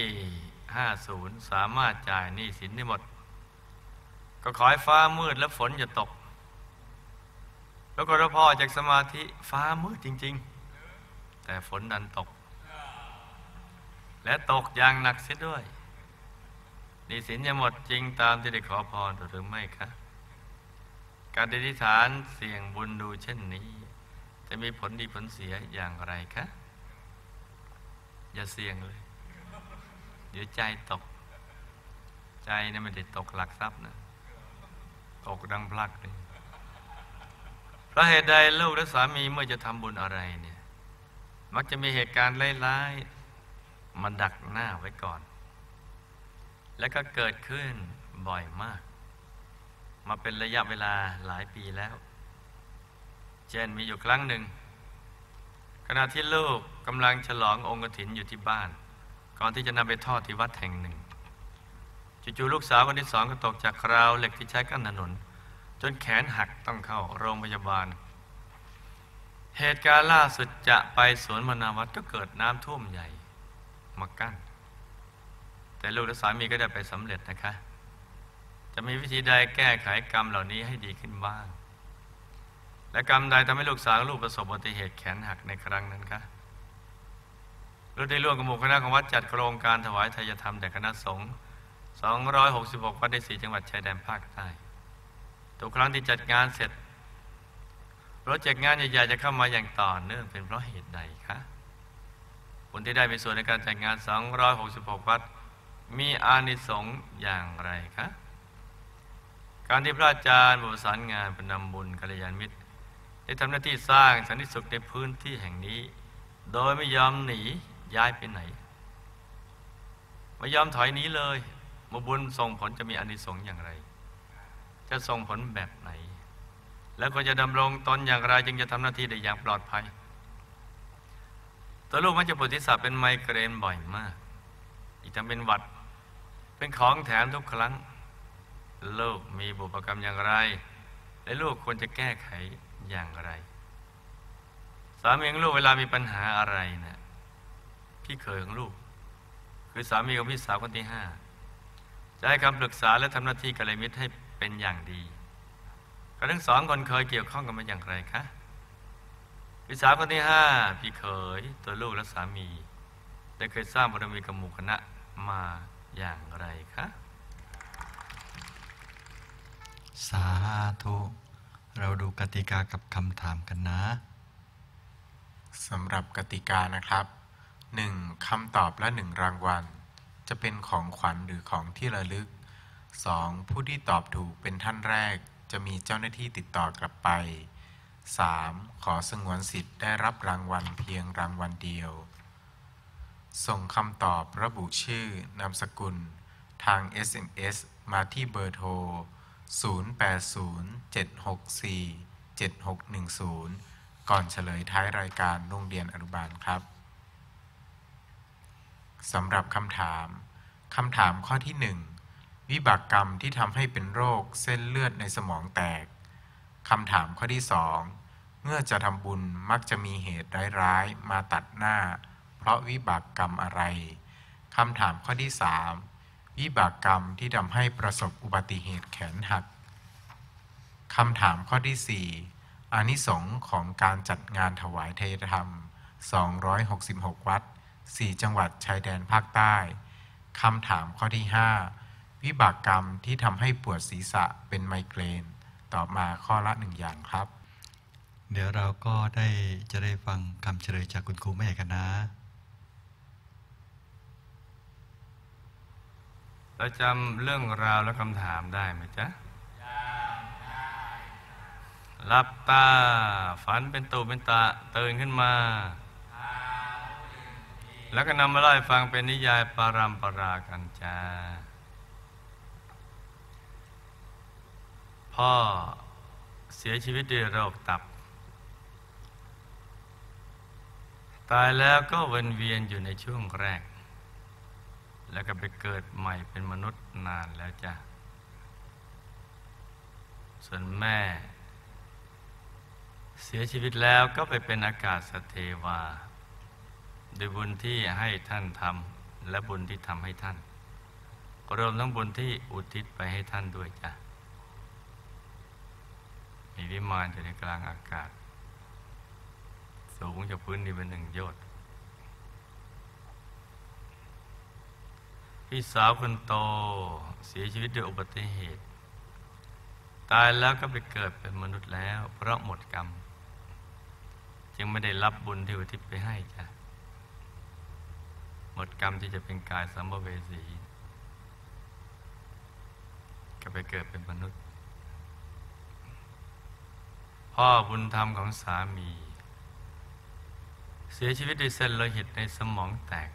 [SPEAKER 7] 50 สามารถจ่ายหนี้สินได้หมดก็ขอให้ฟ้ามืดและฝนอย่าตกแล้วก็พอจากสมาธิฟ้ามืดจริงๆแต่ฝนดันตกและตกอย่างหนักเสียด้วยหนี้สินจะหมดจริงตามที่ได้ขอพรหรือไม่คะการอธิษฐานเสี่ยงบุญดูเช่นนี้จะมีผลดีผลเสียอย่างไรคะอย่าเสี่ยงเลยเดี๋ยวใจตกใจเนี่ยไม่ได้ตกหลักทรัพย์นะตกดังพลักเลยเพราะเหตุใดลูกและสามีเมื่อจะทำบุญอะไรเนี่ยมักจะมีเหตุการณ์ร้ายๆมาดักหน้าไว้ก่อนแล้วก็เกิดขึ้นบ่อยมากมาเป็นระยะเวลาหลายปีแล้วเช่นมีอยู่ครั้งหนึ่งขณะที่ลูกกำลังฉลององค์กฐินอยู่ที่บ้านก่อนที่จะนำไปทอดที่วัดแห่งหนึ่งจู่ๆลูกสาวคนที่สองก็ตกจากราวเหล็กที่ใช้กั้นถนนจนแขนหักต้องเข้าโรงพยาบาลเหตุการณ์ล่าสุดจะไปสวนมนาวัดก็เกิดน้ำท่วมใหญ่มากั้นแต่ลูกและสามีก็ได้ไปสำเร็จนะคะจะมีวิธีใดแก้ไขกรรมเหล่านี้ให้ดีขึ้นบ้างและกรรมใดทำให้ลูกสาวลูกประสบอุบัติเหตุแขนหักในครั้งนั้นคะเราได้ร่วมกับหมู่คณะของวัดจัดโครงการถวายทายธรรมแด่คณะสงฆ์266 วัดใน4 จังหวัดชายแดนภาคใต้ทุกครั้งที่จัดงานเสร็จรถจัดงานใหญ่ๆจะเข้ามาอย่างต่อเนื่องเป็นเพราะเหตุใดคะคนที่ได้มีส่วนในการจัดงาน266 วัดมีอานิสงส์อย่างไรคะการที่พระอาจารย์ประสานงานเป็นนำบุญกัลยาณมิตรได้ทำหน้าที่สร้างสันติสุขในพื้นที่แห่งนี้โดยไม่ยอมหนีย้ายไปไหนไม่ยอมถอยหนีเลยบุญส่งผลจะมีอานิสงส์อย่างไรจะส่งผลแบบไหนแล้วก็จะดำรงตนอย่างไรจึงจะทำหน้าที่ได้อย่างปลอดภัยตัวลูกมักจะปวดศีรษะเป็นไมเกรนบ่อยมากอีกทั้งเป็นหวัดเป็นของแถมทุกครั้งลูกมีบุพกรรมอย่างไรและลูกควรจะแก้ไขอย่างไรสามีของลูกเวลามีปัญหาอะไรนะพี่เขยของลูกคือสามีของพี่สาวคนที่5จะให้คำปรึกษาและทำหน้าที่กัลยาณมิตรให้เป็นอย่างดีกันทั้ง2 คนเคยเกี่ยวข้องกันมาอย่างไรคะพี่สาวคนที่5พี่เขยตัวลูกและสามีได้เคยสร้างบารมีกับหมู่คณะมาอย่างไรคะ
[SPEAKER 1] สาธุเราดูกติกากับคำถามกันนะ
[SPEAKER 8] สำหรับกติกานะครับ 1. คำตอบและ1 รางวัลจะเป็นของขวัญหรือของที่ระลึก 2. ผู้ที่ตอบถูกเป็นท่านแรกจะมีเจ้าหน้าที่ติดต่อกลับไป 3. ขอสงวนสิทธิ์ได้รับรางวัลเพียงรางวัลเดียวส่งคำตอบระบุชื่อนามสกุลทาง SMS มาที่เบอร์โทร 0807647610 ก่อนเฉลยท้ายรายการโรงเรียนอนุบาลครับสำหรับคำถามข้อที่ 1 วิบากกรรมที่ทำให้เป็นโรคเส้นเลือดในสมองแตกคำถามข้อที่ 2 เมื่อจะทำบุญมักจะมีเหตุร้ายๆมาตัดหน้าเพราะวิบากกรรมอะไรคำถามข้อที่ 3 วิบากกรรมที่ทำให้ประสบอุบัติเหตุแขนหักคำถามข้อที่ 4 อานิสงส์ของการจัดงานถวายทายธรรม266 วัด4 จังหวัดชายแดนภาคใต้คำถามข้อที่ 5 วิบากกรรมที่ทำให้ปวดศีรษะเป็นไมเกรนตอบมาข้อละ1 อย่างครับ
[SPEAKER 1] เดี๋ยวเราก็จะได้ฟังคำเฉลยจากคุณครูแม่กันนะ
[SPEAKER 7] เราจำเรื่องราวและคำถามได้ไหมจ๊ะหลับตาฝันเป็นตูเป็นตาตื่นขึ้นมาแล้วก็นำมาเล่าให้ฟังเป็นนิยายปารัมปรากันจ้าพ่อเสียชีวิตด้วยโรคตับตายแล้วก็วนเวียนอยู่ในช่วงแรกแล้วก็ไปเกิดใหม่เป็นมนุษย์นานแล้วจ้ะส่วนแม่เสียชีวิตแล้วก็ไปเป็นอากาศเทวาด้วยบุญที่ให้ท่านทำและบุญที่ทำให้ท่านรวมทั้งบุญที่อุทิศไปให้ท่านด้วยจ้ะมีวิมานอยู่ในกลางอากาศสูงจากพื้นดินเป็น1 โยชน์พี่สาวคนโตเสียชีวิตด้วยอุบัติเหตุตายแล้วก็ไปเกิดเป็นมนุษย์แล้วเพราะหมดกรรมจึงไม่ได้รับบุญที่อุทิศไปให้จ้ะหมดกรรมที่จะเป็นกายสัมภเวสีก็ไปเกิดเป็นมนุษย์พ่อบุญธรรมของสามีเสียชีวิตด้วยเส้นโลหิตในสมองแตก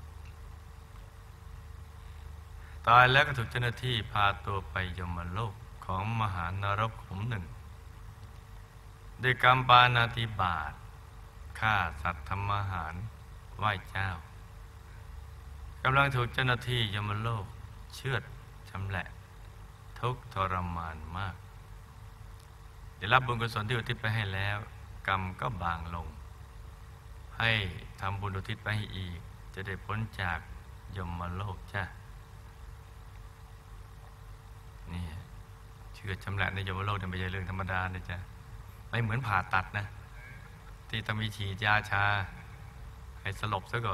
[SPEAKER 7] ตายแล้วก็ถูกเจ้าหน้าที่พาตัวไปยมโลกของมหานรกขุมหนึ่งด้วยกรรมปาณาติบาตฆ่าสัตว์ทำอาหารไหว้เจ้ากำลังถูกเจ้าหน้าที่ยมโลกเชือดชำแหละทุกข์ทรมานมากได้รับบุญกุศลที่อุทิศไปให้แล้วกรรมก็บางลงให้ทำบุญอุทิศไปให้อีกจะได้พ้นจากยมโลกจ้ะนี่เชือดชำแหละในยมโลกเนี่ยไม่ใช่เรื่องธรรมดานะจ๊ะไม่เหมือนผ่าตัดนะที่ต้องมีฉีดยาชาให้สลบซะก่อน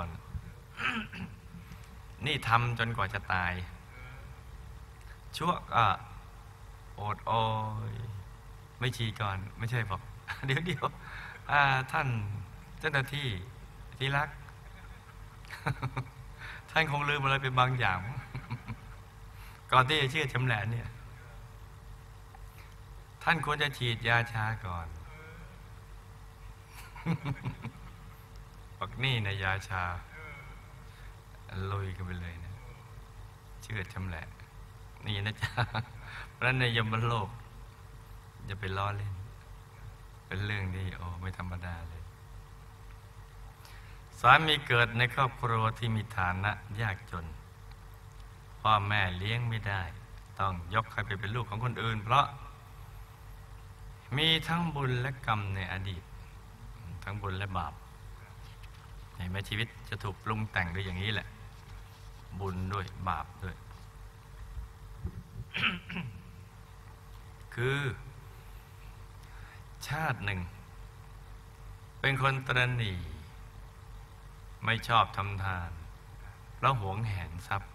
[SPEAKER 7] นี่ทำจนกว่าจะตายชั่วก็โอดโอยไม่ฉีดก่อนไม่ใช่บอก เดี๋ยวท่านเจ้าหน้าที่ที่รัก ท่านคงลืมอะไรไปบางอย่าง ก่อนที่จะเชือดชำแหละเนี่ยท่านควรจะฉีดยาชาก่อน บอกนี่นะยาชาลุยกันไปเลยนะเชือดชำแหละนี่นะจ๊ะเพราะฉะนั้นในยมโลกอย่าไปล้อเล่นเป็นเรื่องที่ไม่ธรรมดาเลยสามีเกิดในครอบครัวที่มีฐานะยากจนพ่อแม่เลี้ยงไม่ได้ต้องยกให้ไปเป็นลูกของคนอื่นเพราะมีทั้งบุญและกรรมในอดีตทั้งบุญและบาปในแม้ชีวิตจะถูกปรุงแต่งด้วยอย่างนี้แหละบุญด้วยบาปด้วย คือชาติหนึ่งเป็นคนตระหนี่ไม่ชอบทำทานแล้วหวงแหนทรัพย์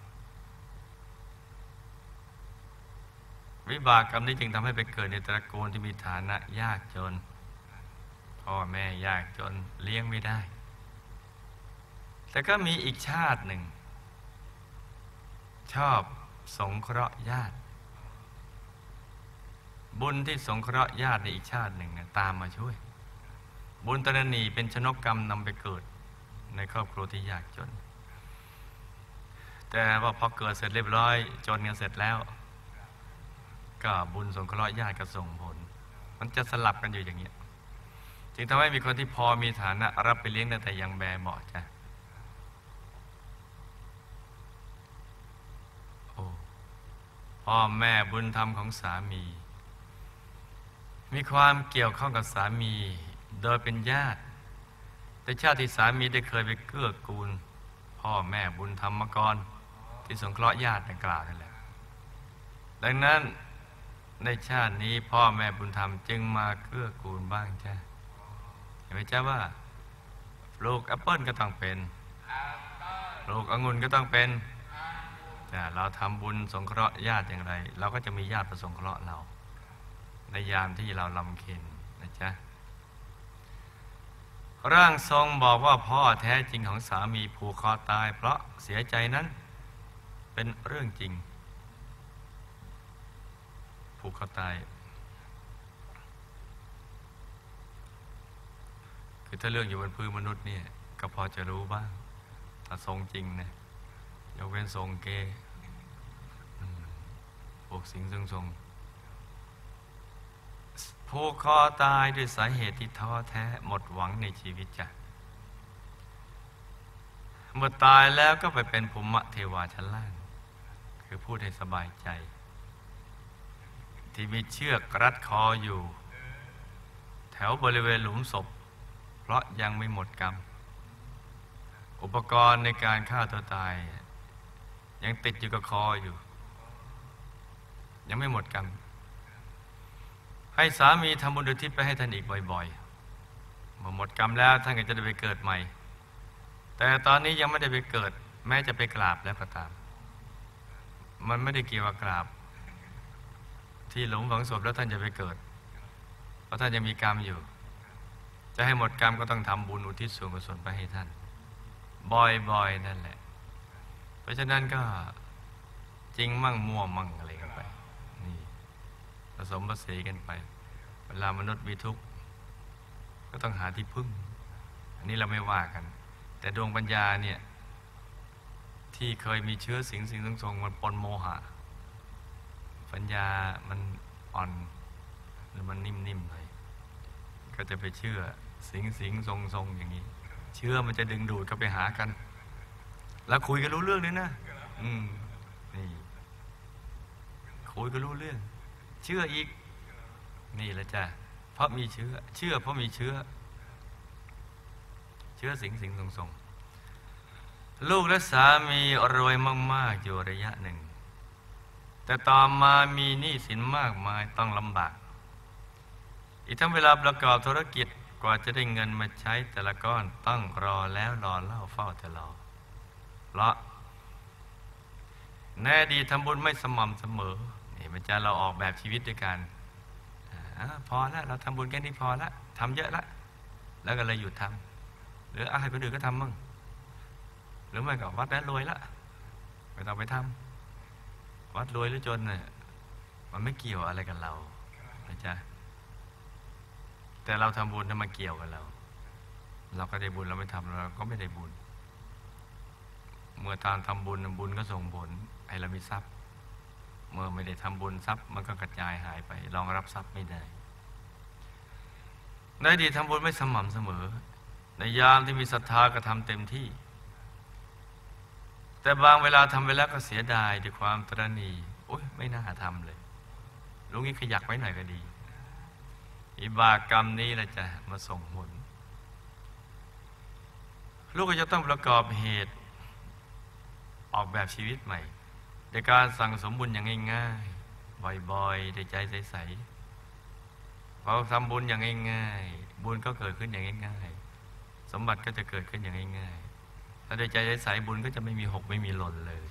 [SPEAKER 7] วิบากกรรมนี้จึงทำให้ไปเกิดในตระกูลที่มีฐานะยากจนพ่อแม่ยากจนเลี้ยงไม่ได้แต่ก็มีอีกชาติหนึ่งชอบสงเคราะห์ญาติบุญที่สงเคราะห์ญาติในอีกชาติหนึ่งตามมาช่วยบุญตระหนี่เป็นชนกกรรมนำไปเกิดในครอบครัวที่ยากจนแต่ว่าพอเกิดเสร็จเรียบร้อยจนกันเสร็จแล้วก็บุญสงเคราะห์ญาติก็ส่งผลมันจะสลับกันอยู่อย่างนี้จึงทำให้มีคนที่พอมีฐานะรับไปเลี้ยงแต่ยังแบเบาะจ้ะพ่อแม่บุญธรรมของสามีมีความเกี่ยวข้องกับสามีโดยเป็นญาติแต่ชาติที่สามีได้เคยไปเกื้อกูลพ่อแม่บุญธรรมมาก่อนที่สงเคราะห์ญาติดังกล่าวนั่นแหละดังนั้นในชาตินี้พ่อแม่บุญธรรมจึงมาเกื้อกูลบ้างจ้ะเห็นไหมจ้ะว่าปลูกแอปเปิ้ลก็ต้องเป็นปลูกองุ่นก็ต้องเป็นเราทำบุญสงเคราะห์ญาติอย่างไรเราก็จะมีญาติมาสงเคราะห์เราในยามที่เราลำเค็ญนะจ๊ะร่างทรงบอกว่าพ่อแท้จริงของสามีผูกคอตายเพราะเสียใจนั้นเป็นเรื่องจริงผูกคอตายคือถ้าเรื่องอยู่บนพื้นมนุษย์เนี่ยก็พอจะรู้บ้างถ้าทรงจริงนะยกเว้นทรงเกพวกสิงซึ่งทรงผูกคอตายด้วยสาเหตุที่ท้อแท้หมดหวังในชีวิตจ้ะเมื่อตายแล้วก็ไปเป็นภูมิเทวาชั้นล่างคือพูดให้สบายใจที่มีเชือกรัดคออยู่แถวบริเวณหลุมศพเพราะยังไม่หมดกรรมอุปกรณ์ในการฆ่าตัวตายยังติดอยู่กับคออยู่ยังไม่หมดกรรมให้สามีทำบุญอุทิศไปให้ท่านอีกบ่อยๆเมื่อหมดกรรมแล้วท่านก็จะได้ไปเกิดใหม่แต่ตอนนี้ยังไม่ได้ไปเกิดแม้จะไปกราบแล้วก็ตามมันไม่ได้เกี่ยวกับกราบที่หลุมฝังศพแล้วท่านจะไปเกิดเพราะท่านยังมีกรรมอยู่จะให้หมดกรรมก็ต้องทำบุญอุทิศส่วนกุศลไปให้ท่านบ่อยๆนั่นแหละเพราะฉะนั้นก็จริงมั่งมั่วมั่งอะไรกันไปนี่ผสมผสานกันไปเวลามนุษย์มีทุกข์ก็ต้องหาที่พึ่งอันนี้เราไม่ว่ากันแต่ดวงปัญญาเนี่ยที่เคยมีเชื้อสิงทรงมันปนโมหะปัญญามันอ่อนหรือมันนิ่มๆหน่อยก็จะไปเชื่อสิงทรงอย่างนี้เชื่อมันจะดึงดูดเข้าไปหากันแล้วคุยกันรู้เรื่องด้วยนะนี่คุยกันรู้เรื่องเชื่ออีกนี่แหละจ้ะเพราะมีเชื่อเพราะมีเชื้อสิงทรงลูกและสามีรวยมากๆอยู่ระยะหนึ่งแต่ต่อมามีหนี้สินมากมายต้องลำบากอีกทั้งเวลาประกอบธุรกิจกว่าจะได้เงินมาใช้แต่ละก้อนต้องรอแล้วรอเล่าเฝ้าแต่รอเพราะแน่ดีทำบุญไม่สม่ำเสมอนี่มันจะเราออกแบบชีวิตด้วยกันพอแล้วเราทำบุญแค่นี้พอแล้วทำเยอะแล้วแล้วก็เลยหยุดทำหรือให้คนอื่นก็ทำมั่งหรือไม่ก็วัดนั้นรวยละไม่ต้องไปทำวัดรวยหรือจนเนี่ยมันไม่เกี่ยวอะไรกับเรานะจ๊ะแต่เราทำบุญนั้นมาเกี่ยวกับเราก็ได้บุญเราไม่ทำเราก็ไม่ได้บุญเมื่อตามทำบุญบุญก็ส่งผลให้เรามีทรัพย์เมื่อไม่ได้ทำบุญทรัพย์มันก็กระจายหายไปรองรับทรัพย์ไม่ได้ในอดีตทำบุญไม่สม่ำเสมอในยามที่มีศรัทธาก็ทำเต็มที่แต่บางเวลาทำไปแล้วก็เสียดายด้วยความตระหนี่โอ๊ยไม่น่าทำเลยลุงนี้ขยักไว้หน่อยก็ดีอิบากกรรมนี้แหละจะมาส่งผลลูกก็จะต้องประกอบเหตุออกแบบชีวิตใหม่ในการสั่งสมบุญอย่างง่ายๆบ่อยๆในใจใสๆพอทำบุญอย่างง่ายๆบุญก็เกิดขึ้นอย่างง่ายๆสมบัติก็จะเกิดขึ้นอย่างง่ายๆถ้าในใจใสๆบุญก็จะไม่มีหกไม่มีหล่นเลย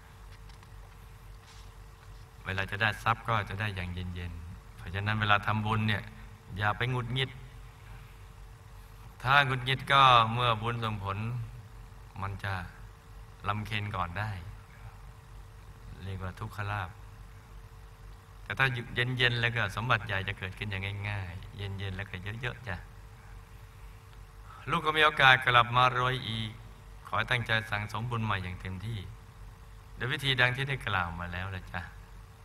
[SPEAKER 7] เวลาจะได้ทรัพย์ก็จะได้อย่างเย็นๆเพราะฉะนั้นเวลาทำบุญเนี่ยอย่าไปหงุดหงิดถ้าหงุดหงิดก็เมื่อบุญส่งผลมันจะลำเค็ญก่อนได้เรียกว่าทุกขลาภแต่ถ้าเย็นๆแล้วก็สมบัติใหญ่จะเกิดขึ้นอย่างง่ายๆเย็นๆแล้วก็เยอะๆจ้ะลูกก็มีโอกาสกลับมารวยอีกขอตั้งใจสั่งสมบุญใหม่อย่างเต็มที่โดยวิธีดังที่ได้กล่าวมาแล้วละจ้ะ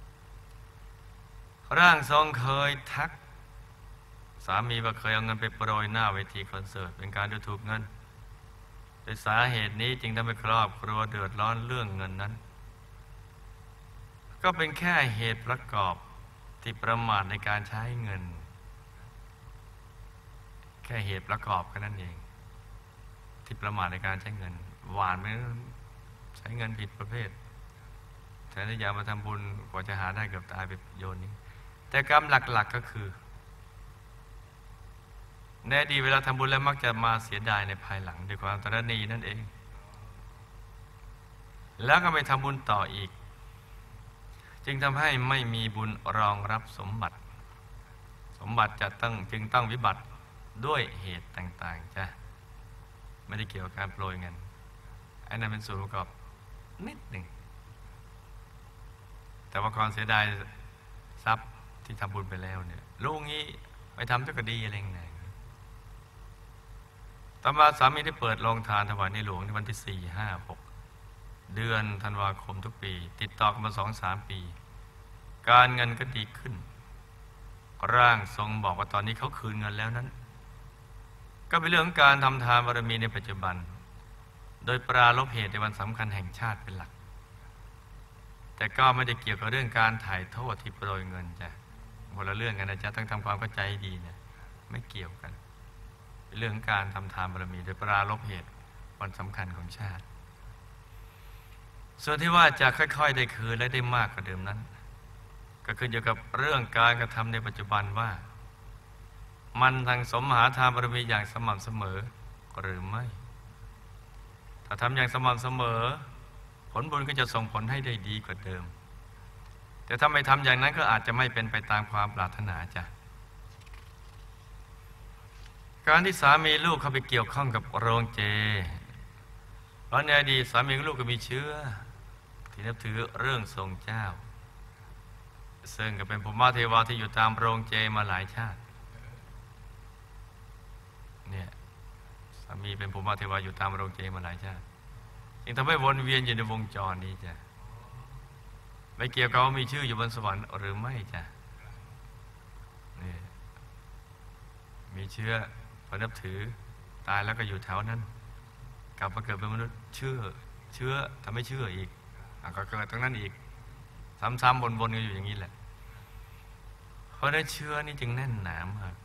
[SPEAKER 7] ร่างทรงเคยทักสามีว่าเคยเอาเงินไปโปรยหน้าเวทีคอนเสิร์ตเป็นการดูถูกเงินโดยสาเหตุนี้จึงทำให้ครอบครัวเดือดร้อนเรื่องเงินนั้นก็เป็นแค่เหตุประกอบที่ประมาทในการใช้เงินแค่เหตุประกอบแค่นั้นเองที่ประมาทในการใช้เงินหวานไม่ใช้เงินผิดประเภทแทนที่จะมาทำบุญกว่าจะหาได้เกือบตายไปโยนนี้แต่กรรมหลักๆก็คือในอดีตเวลาทำบุญแล้วมักจะมาเสียดายในภายหลังด้วยความตระหนี่นั่นเองแล้วก็ไม่ทำบุญต่ออีกจึงทำให้ไม่มีบุญรองรับสมบัติจึงต้องวิบัติด้วยเหตุต่างๆจ้ะไม่ได้เกี่ยวกับการโปรยเงินอันนั้นเป็นส่วนประกอบนิดหนึ่งแต่ว่าความเสียดายทรัพย์ที่ทำบุญไปแล้วเนี่ยลูกงี้ไปทำก็ดีอะไรอย่างเงี้ยต่อมาสามีได้เปิดโรงทานถวายในหลวงในวันที่ 4, 5, 6 เดือนธันวาคมทุกปีติดต่อกันมา 2-3 ปีการเงินก็ดีขึ้นร่างทรงบอกว่าตอนนี้เขาคืนเงินแล้วนั้นก็เป็นเรื่องของการทำทานบารมีในปัจจุบันโดยปราลบเหตุในวันสำคัญแห่งชาติเป็นหลักแต่ก็ไม่ได้เกี่ยวกับเรื่องการถ่ายโทษที่โปรยเงินจ้ะคนละเรื่องกันนะจ๊ะต้องทำความเข้าใจดีนะไม่เกี่ยวกันเป็นเรื่องการทำทานบารมีโดยปราลบเหตุวันสำคัญของชาติส่วนที่ว่าจะค่อยๆได้คืนและได้มากกว่าเดิมนั้นก็ขึ้นอยู่กับเรื่องการกระทำในปัจจุบันว่ามันทางสมหาทานบารมีอย่างสม่ำเสมอหรือไม่ถ้าทำอย่างสม่ำเสมอผลบุญก็จะส่งผลให้ได้ดีกว่าเดิมแต่ถ้าไม่ทำอย่างนั้นก็อาจจะไม่เป็นไปตามความปรารถนาจ้ะการที่สามีลูกเข้าไปเกี่ยวข้องกับโรงเจเพราะในอดีตสามีกับลูกก็มีเชื้อที่นับถือเรื่องทรงเจ้าซึ่งก็เป็นภูมิเทวาที่อยู่ตามโรงเจมาหลายชาติเนี่ยสามีเป็นภูมิเทวาอยู่ตามโรงเจมาหลายชาติจึงทำให้วนเวียนอยู่ในวงจรนี้จ้ะไม่เกี่ยวกับว่ามีชื่ออยู่บนสวรรค์หรือไม่จ้ะนี่มีเชื้อพอนับถือตายแล้วก็อยู่แถวนั้นกลับมาเกิดเป็นมนุษย์เชื่อทำให้เชื่ออีกก็เกิดตรงนั้นอีกซ้ำๆวนๆกันอยู่อย่างนี้แหละเพราะได้เชื้อนี่จึงแน่นหนามาก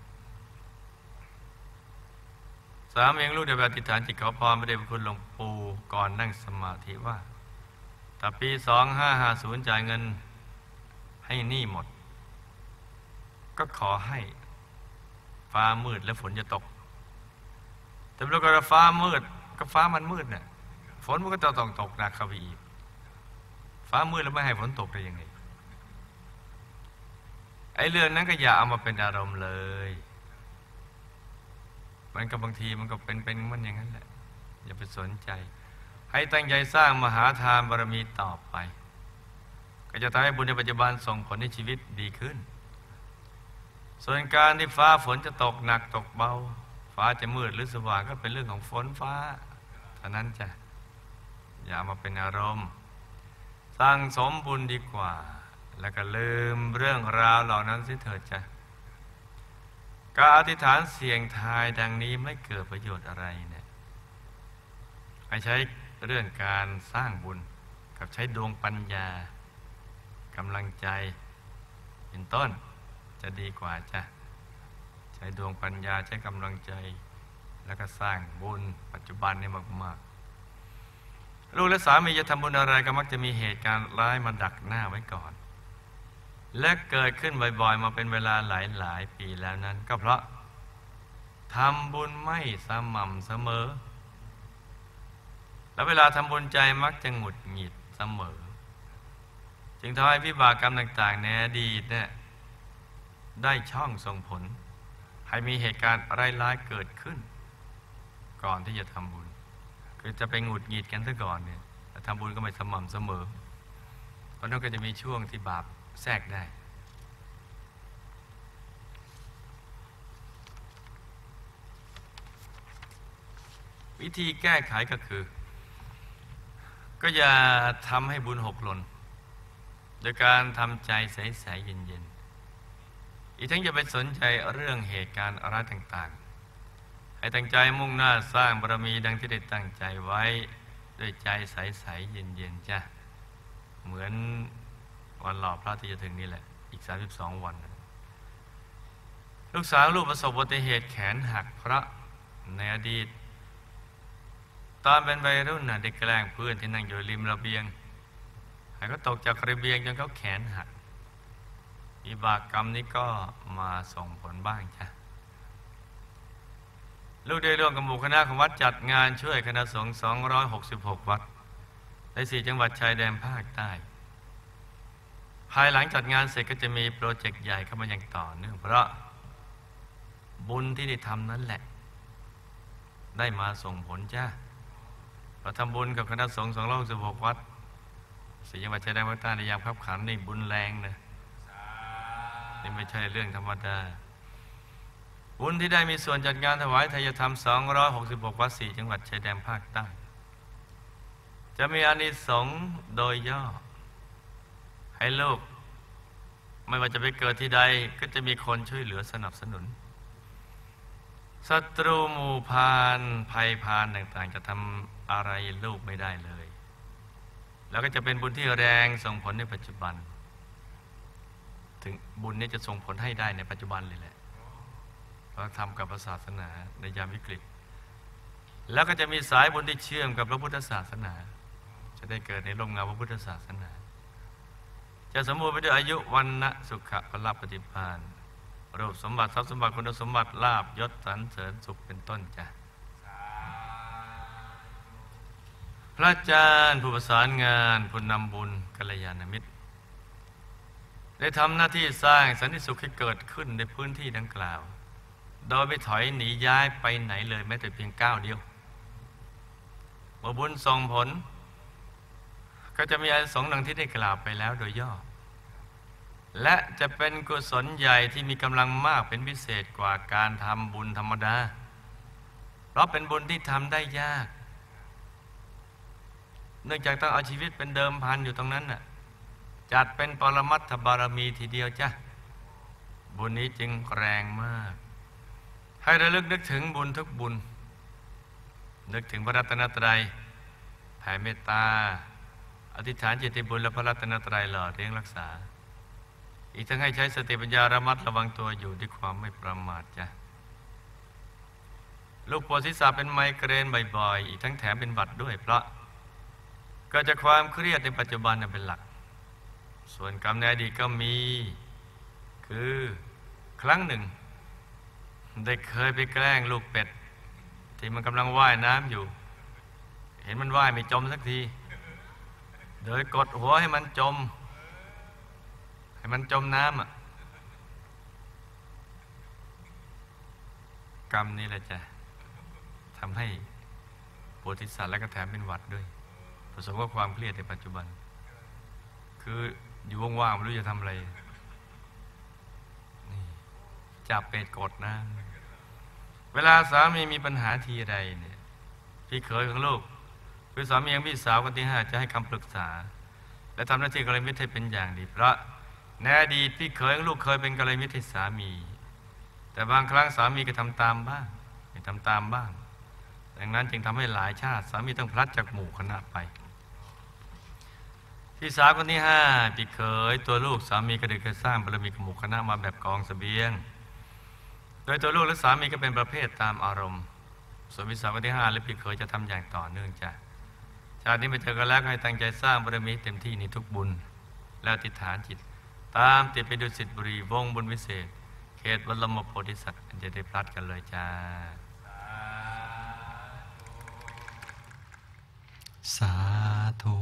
[SPEAKER 7] สามเองลูกเดี๋ยวอธิษฐานจิตขอพรพระเดชพระคุณหลวงปู่ก่อนนั่งสมาธิว่าถ้าปี2550จ่ายเงินให้หนี้หมดก็ขอให้ฟ้ามืดและฝนจะตกแต่ปรากฏว่าฟ้ามืดก็ฟ้ามันมืดเนี่ยฝนมันก็ต้องตกหนักเข้าไปอีกฟ้ามืดแล้วไม่ให้ฝนตกได้ยังไงไอ้เรื่องนั้นก็อย่าเอามาเป็นอารมณ์เลยมันก็บางทีมันก็เป็นมันอย่างนั้นแหละอย่าไปสนใจให้ตั้งใจสร้างมหาทานบารมีต่อไปก็จะทำให้บุญในปัจจุบันส่งผลให้ชีวิตดีขึ้นส่วนการที่ฟ้าฝนจะตกหนักตกเบาฟ้าจะมืดหรือสว่างก็เป็นเรื่องของฝนฟ้าเท่านั้นจ้ะอย่ามาเป็นอารมณ์สร้างสมบุญดีกว่าแล้วก็ลืมเรื่องราวเหล่านั้นสิเถิดจ้ะการอธิษฐานเสี่ยงทายดังนี้ไม่เกิดประโยชน์อะไรเนี่ยให้ใช้เรื่องการสร้างบุญกับใช้ดวงปัญญากำลังใจเป็นต้นจะดีกว่าจ้ะใช้ดวงปัญญาใช้กำลังใจแล้วก็สร้างบุญปัจจุบันนี่มากๆลูกและสามีจะทำบุญอะไรก็มักจะมีเหตุการณ์ร้ายมาดักหน้าไว้ก่อนและเกิดขึ้นบ่อยๆมาเป็นเวลาหลายปีแล้วนั้นก็เพราะทำบุญไม่สม่ำเสมอและเวลาทำบุญใจมักจะหงุดหงิดเสมอจึงทำให้วิบากกรรมต่างๆในอดีตเนี่ยได้ช่องส่งผลให้มีเหตุการณ์ร้ายๆเกิดขึ้นก่อนที่จะทำบุญคือจะไปหงุดหงิดกันซะก่อนเนี่ยแต่ทำบุญก็ไม่สม่ำเสมอเพราะนั่นก็จะมีช่วงที่บาปแทรกได้วิธีแก้ไขก็คือก็อย่าทำให้บุญหกหล่นโดยการทำใจใสๆเย็นๆอีกทั้งอย่าไปสนใจเรื่องเหตุการณ์อะไรต่างๆให้ตั้งใจมุ่งหน้าสร้างบารมีดังที่ได้ตั้งใจไว้ด้วยใจใสๆเย็นๆจ้ะเหมือนวันหล่อพระที่จะถึงนี่แหละอีก32 วันลูกสาวลูกประสบอุบัติเหตุแขนหักเพราะในอดีตตอนเป็นวัยรุ่นได้แกล้งเพื่อนที่นั่งอยู่ริมระเบียงให้เขาตกจากระเบียงจนเขาแขนหักวิบากกรรมนี้ก็มาส่งผลบ้างจ้ะลูกได้ร่วมกับหมู่คณะของวัดจัดงานช่วยคณะสงฆ์266 วัดใน4 จังหวัดชายแดนภาคใต้ภายหลังจัดงานเสร็จก็จะมีโปรเจกต์ใหญ่เข้ามาอย่างต่อเนื่องเพราะบุญที่ได้ทำนั้นแหละได้มาส่งผลจ้าเราทำบุญกับคณะสงฆ์266 วัด4 จังหวัดชายแดนภาคใต้ในยามคับขันนี่บุญแรงนะนี่ไม่ใช่เรื่องธรรมดาบุญที่ได้มีส่วนจัดงานถวายทายธรรม266 วัด4 จังหวัดชายแดนภาคใต้จะมีอานิสงส์โดยย่อให้ลูกไม่ว่าจะไปเกิดที่ใดก็จะมีคนช่วยเหลือสนับสนุนศัตรูหมู่พานภัยพานต่างๆจะทำอะไรลูกไม่ได้เลยแล้วก็จะเป็นบุญที่แรงส่งผลในปัจจุบันถึงบุญนี้จะส่งผลให้ได้ในปัจจุบันเลยแหละเราทำกับศาสนาในยามวิกฤตแล้วก็จะมีสายบุญที่เชื่อมกับพระพุทธศาสนาจะได้เกิดในร่มเงาพระพุทธศาสนาจะสมบูรณ์ไปด้วยอายุวันนะสุขะพละปฏิภาณรูปสมบัติทรัพย์สมบัติคุณสมบัติลาภยศสรรเสริญสุขเป็นต้นจ้ะพระอาจารย์ผู้ประสานงานผู้นำบุญกัลยาณมิตรได้ทำหน้าที่สร้างสันติสุขให้เกิดขึ้นในพื้นที่ดังกล่าวโดยไม่ถอยหนีย้ายไปไหนเลยแม้แต่เพียงก้าวเดียวเมื่อบุญส่งผลก็จะมีอานิสงส์ดังที่ได้กล่าวไปแล้วโดยย่อและจะเป็นกุศลใหญ่ที่มีกำลังมากเป็นพิเศษกว่าการทำบุญธรรมดาเพราะเป็นบุญที่ทำได้ยากเนื่องจากต้องเอาชีวิตเป็นเดิมพันอยู่ตรงนั้นน่ะจัดเป็นปรมัตถบารมีทีเดียวจ้ะบุญนี้จึงแรงมากให้ระลึกนึกถึงบุญทุกบุญนึกถึงพระรัตนตรัยแผ่เมตตาอธิษฐานจิตบุญและพระรัตนตรัยหล่อเลี้ยงรักษาอีกทั้งให้ใช้สติปัญญาระมัดระวังตัวอยู่ด้วยความไม่ประมาทจ้ะลูกปวดศีรษะเป็นไมเกรนบ่อยๆอีกทั้งแถมเป็นหวัดด้วยเพราะก็จะความเครียดในปัจจุบันเป็นหลักส่วนกรรมในอดีตก็มีคือครั้งหนึ่งได้เคยไปแกล้งลูกเป็ดที่มันกำลังว่ายน้ำอยู่เห็นมันว่ายไม่จมสักทีโดยกดหัวให้มันจมน้ำกรรมนี้แหละจะทำให้ปวดศีรษะและก็แถมเป็นหวัดด้วยผสมกับความเครียดในปัจจุบันคืออยู่ว่างๆไม่รู้จะทำอะไรนี่จับเป็ดกดน้ำเวลาสามีปัญหาทีใดเนี่ยพี่เขยของลูกคือสามีของพี่สาวคนที่5จะให้คำปรึกษาและทำหน้าที่กัลยาณมิตรให้เป็นอย่างดีเพราะในอดีตพี่เขยของลูกเคยเป็นกัลยาณมิตรให้สามีแต่บางครั้งสามีก็ทำตามบ้างไม่ทำตามบ้างดังนั้นจึงทำให้หลายชาติสามีต้องพลัดจากหมู่คณะไปพี่สาวคนที่5พี่เขยตัวลูกสามีก็ได้เคยสร้างบารมีกับหมู่คณะมาแบบกองเสบียงโดยตัวลูกและสามีก็เป็นประเภทตามอารมณ์ส่วนพี่สาวคนที่5และพี่เขยจะทำอย่างต่อเนื่องจ้ะชาตินี้มาเจอกันแล้วให้ตั้งใจสร้างบารมีเต็มที่ในทุกบุญแล้วอธิษฐานจิตตามติดไปดุสิตบุรีวงบุญวิเศษเขตบรมโพธิสัตว์จะได้พลัดกันเลยจ้า
[SPEAKER 1] สาธุ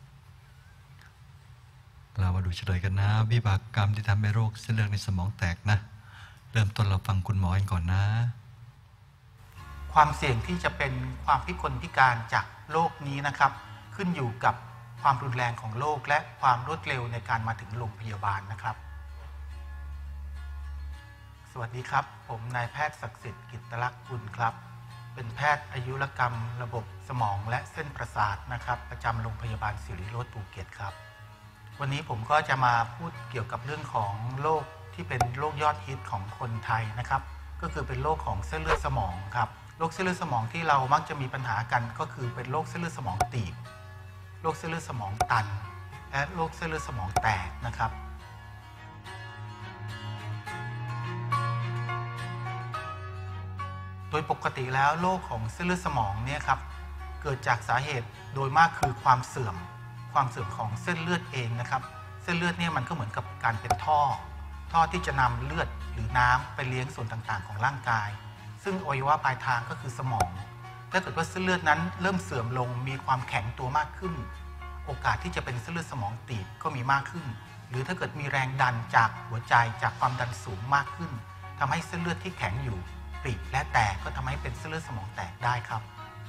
[SPEAKER 1] เรามาดูเฉลยกันนะวิบากกรรมที่ทำให้โรคเส้นเลือดในสมองแตกนะเริ่มต้นเราฟังคุณหมอกันก่อนนะ
[SPEAKER 9] ความเสี่ยงที่จะเป็นความพิกลพิการจากโรคนี้นะครับขึ้นอยู่กับความรุนแรงของโรคและความรวดเร็วในการมาถึงโรงพยาบาลนะครับสวัสดีครับผมนายแพทย์ศักดิ์สิทธิ์กิตตลักษณ์กุลครับเป็นแพทย์อายุรกรรมระบบสมองและเส้นประสาทนะครับประจำโรงพยาบาลศิริโรจน์ภูเก็ตครับวันนี้ผมก็จะมาพูดเกี่ยวกับเรื่องของโรคที่เป็นโรคยอดฮิตของคนไทยนะครับก็คือเป็นโรคของเส้นเลือดสมองครับโรคเส้นเลือดสมองที่เรามักจะมีปัญหากันก็คือเป็นโรคเส้นเลือดสมองตีบโรคเส้นเลือดสมองตันและโรคเส้นเลือดสมองแตกนะครับโดยปกติแล้วโรคของเส้นเลือดสมองเนี่ยครับเกิดจากสาเหตุโดยมากคือความเสื่อมของเส้นเลือดเองนะครับเส้นเลือดเนี่ยมันก็เหมือนกับการเป็นท่อที่จะนำเลือดหรือน้ำไปเลี้ยงส่วนต่างๆของร่างกายซึ่งอวัยวะปลายทางก็คือสมองถ้าเกิดว่าเส้นเลือดนั้นเริ่มเสื่อมลงมีความแข็งตัวมากขึ้นโอกาสที่จะเป็นเส้นเลือดสมองตีบก็มีมากขึ้นหรือถ้าเกิดมีแรงดันจากหัวใจจากความดันสูงมากขึ้นทำให้เส้นเลือดที่แข็งอยู่ปริและแตกก็ทำให้เป็นเส้นเลือดสมองแตกได้ครับ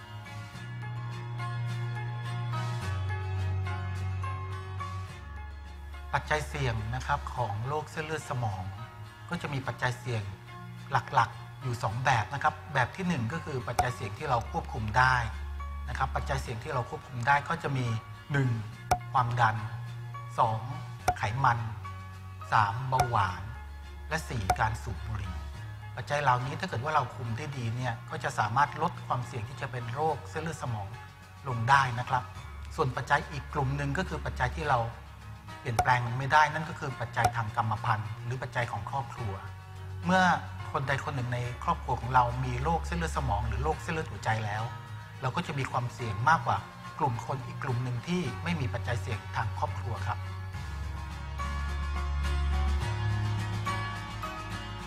[SPEAKER 9] ปัจจัยเสี่ยงนะครับของโรคเส้นเลือดสมองก็จะมีปัจจัยเสี่ยงหลักๆอยู่2แบบนะครับแบบที่1ก็คือปัจจัยเสี่ยงที่เราควบคุมได้นะครับปัจจัยเสี่ยงที่เราควบคุมได้ก็จะมี1ความดัน2ไขมัน3เบาหวานและ4การสูบบุหรี่ปัจจัยเหล่านี้ถ้าเกิดว่าเราคุมได้ดีเนี่ยก็จะสามารถลดความเสี่ยงที่จะเป็นโรคเส้นเลือดสมองลงได้นะครับส่วนปัจจัยอีกกลุ่มหนึ่งก็คือปัจจัยที่เราเปลี่ยนแปลงมันไม่ได้นั่นก็คือปัจจัยทางกรรมพันธุ์หรือปัจจัยของครอบครัวเมื่อคนใดคนหนึ่งในครอบครัวของเรามีโรคเส้นเลือดสมองหรือโรคเส้นเลือดหัวใจแล้วเราก็จะมีความเสี่ยงมากกว่ากลุ่มคนอีกกลุ่มหนึ่งที่ไม่มีปัจจัยเสี่ยงทางครอบครัวครับ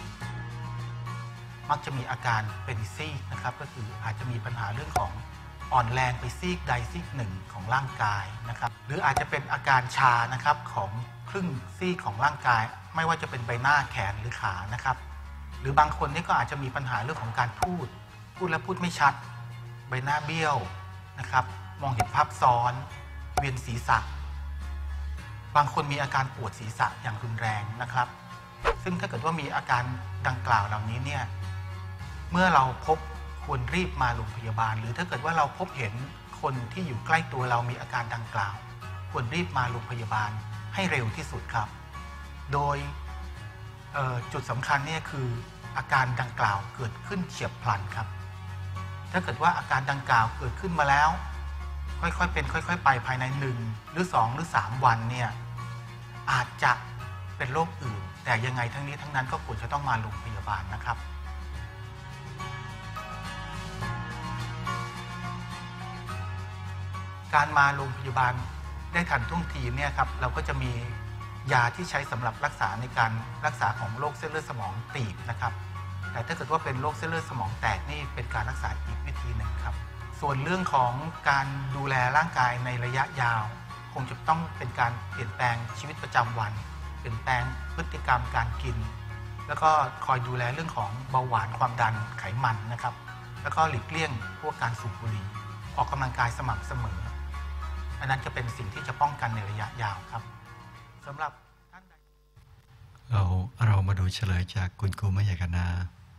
[SPEAKER 9] มักจะมีอาการเป็นซีกนะครับก็คืออาจจะมีปัญหาเรื่องของอ่อนแรงไปซีกใดซีกหนึ่งของร่างกายนะครับหรืออาจจะเป็นอาการชานะครับของครึ่งซีกของร่างกายไม่ว่าจะเป็นใบหน้าแขนหรือขานะครับหรือบางคนนี่ก็อาจจะมีปัญหาเรื่องของการพูดแล้วพูดไม่ชัดใบหน้าเบี้ยวนะครับมองเห็นภาพซ้อนเวียนศีรษะบางคนมีอาการปวดศีรษะอย่างรุนแรงนะครับซึ่งถ้าเกิดว่ามีอาการดังกล่าวเหล่านี้เนี่ยเมื่อเราพบควรรีบมาโรงพยาบาลหรือถ้าเกิดว่าเราพบเห็นคนที่อยู่ใกล้ตัวเรามีอาการดังกล่าวควรรีบมาโรงพยาบาลให้เร็วที่สุดครับโดยจุดสำคัญเนี่ยคืออาการดังกล่าวเกิดขึ้นเฉียบพลันครับถ้าเกิดว่าอาการดังกล่าวเกิดขึ้นมาแล้วค่อยๆเป็นค่อยๆไปภายใน1หรือ2หรือ3วันเนี่ยอาจจะเป็นโรคอื่นแต่ยังไงทั้งนี้ทั้งนั้นก็ควรจะต้องมาโรงพยาบาลนะครับการมาโรงพยาบาลได้ทันท่วงทีเนี่ยครับเราก็จะมียาที่ใช้สำหรับรักษาในการรักษาของโรคเส้นเลือดสมองตีบนะครับแต่ถ้าเกิดว่าเป็นโรคเส้นเลือดสมองแตกนี่เป็นการรักษาอีกวิธีหนึ่งครับส่วนเรื่องของการดูแลร่างกายในระยะยาวคงจะต้องเป็นการเปลี่ยนแปลงชีวิตประจำวันเปลี่ยนแปลงพฤติกรรมการกินแล้วก็คอยดูแลเรื่องของเบาหวานความดันไขมันนะครับแล้วก็หลีกเลี่ยงพวกการสูบบุหรี่ออกกำลังกายสม่ำเสมออันนั้นจะเป็นสิ่งที่จะป้องกันในระยะยาวครับสำหรับท่านใด
[SPEAKER 1] เรามาดูเฉลยจากคุณครูมยกนา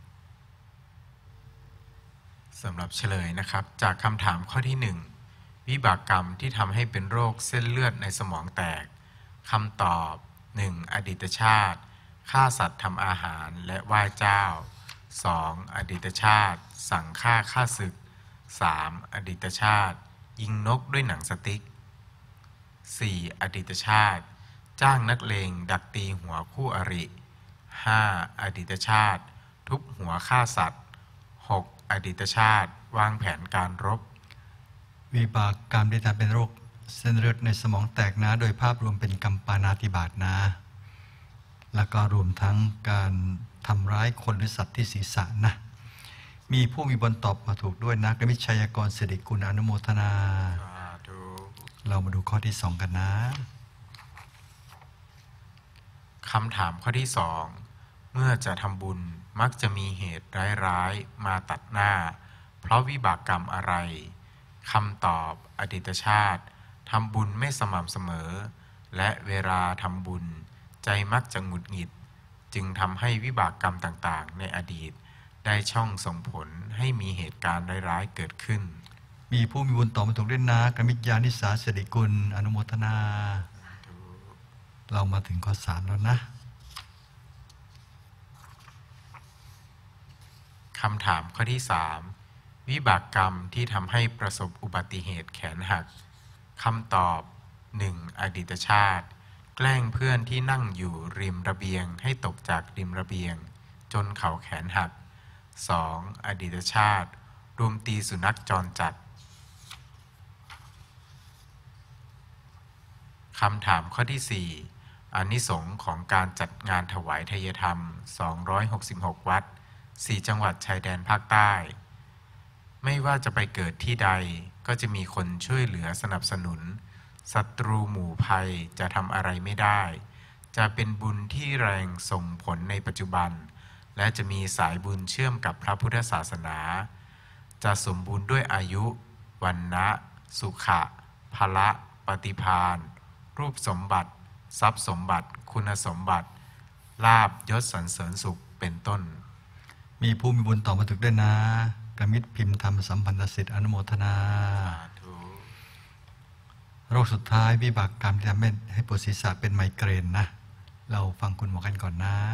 [SPEAKER 8] สำหรับเฉลยนะครับจากคำถามข้อที่1วิบากกรรมที่ทำให้เป็นโรคเส้นเลือดในสมองแตกคำตอบ 1. อดีตชาติฆ่าสัตว์ทำอาหารและไหว้เจ้า 2. อดีตชาติสั่งฆ่าศึก 3. อดีตชาติยิงนกด้วยหนังสติ๊ก 4. อดีตชาติจ้างนักเลงดักตีหัวคู่อริ 5. อดีตชาติทุบหัวฆ่าสัตว์ 6. อดีตชาติวางแผนการรบ
[SPEAKER 1] วิบากกรรมที่ทำเป็นโรคเส้นเลือดในสมองแตกนะโดยภาพรวมเป็นกรรมปาณาติบาตนะแล้วก็รวมทั้งการทำร้ายคนหรือสัตว์ที่ศีรษะนะมีผู้มีบนตอบมาถูกด้วยนะกมิชัยกรสิริกุลอนุโมทนาเรามาดูข้อที่2กันนะ
[SPEAKER 8] คำถามข้อที่2เมื่อจะทำบุญมักจะมีเหตุร้ายๆมาตัดหน้าเพราะวิบากกรรมอะไรคำตอบอดีตชาติทำบุญไม่สม่ำเสมอและเวลาทำบุญใจมักจะหงุดหงิดจึงทำให้วิบากกรรมต่างๆในอดีตได้ช่องส่งผลให้มีเหตุการณ์ร้ายๆเกิดขึ้น
[SPEAKER 1] มีผู้มีบุญต่อมาถูกด้วยนะกมิญานิสาสิริกุลอนุโมทนาเรามาถึงข้อ3แล้วนะ
[SPEAKER 8] คำถามข้อที่3วิบากกรรมที่ทำให้ประสบอุบัติเหตุแขนหักคำตอบ 1. อดีตชาติแกล้งเพื่อนที่นั่งอยู่ริมระเบียงให้ตกจากริมระเบียงจนเขาแขนหัก 2. อดีตชาติรุมตีสุนัขจรจัดคำถามข้อที่4อานิสงส์ของการจัดงานถวายทายธรรม266วัด4จังหวัดชายแดนภาคใต้ไม่ว่าจะไปเกิดที่ใดก็จะมีคนช่วยเหลือสนับสนุนศัตรูหมู่ภัยจะทำอะไรไม่ได้จะเป็นบุญที่แรงส่งผลในปัจจุบันและจะมีสายบุญเชื่อมกับพระพุทธศาสนาจะสมบูรณ์ด้วยอายุวรรณะสุขะพละปฏิภาณรูปสมบัติทรัพย์สมบัติคุณสมบัติลาภยศสรรเสริญสุขเป็นต้น
[SPEAKER 1] มีผู้มีบุญต่อมาถึงด้วยนะกมิตรพิมพ์ธรรมสัมพันธสิทธิ์อนุโมทนาโรคสุดท้ายวิบากกรรมที่ทำให้ปวดศีรษะเป็นไมเกรนนะเราฟังคุณหมอกันก่อนนะ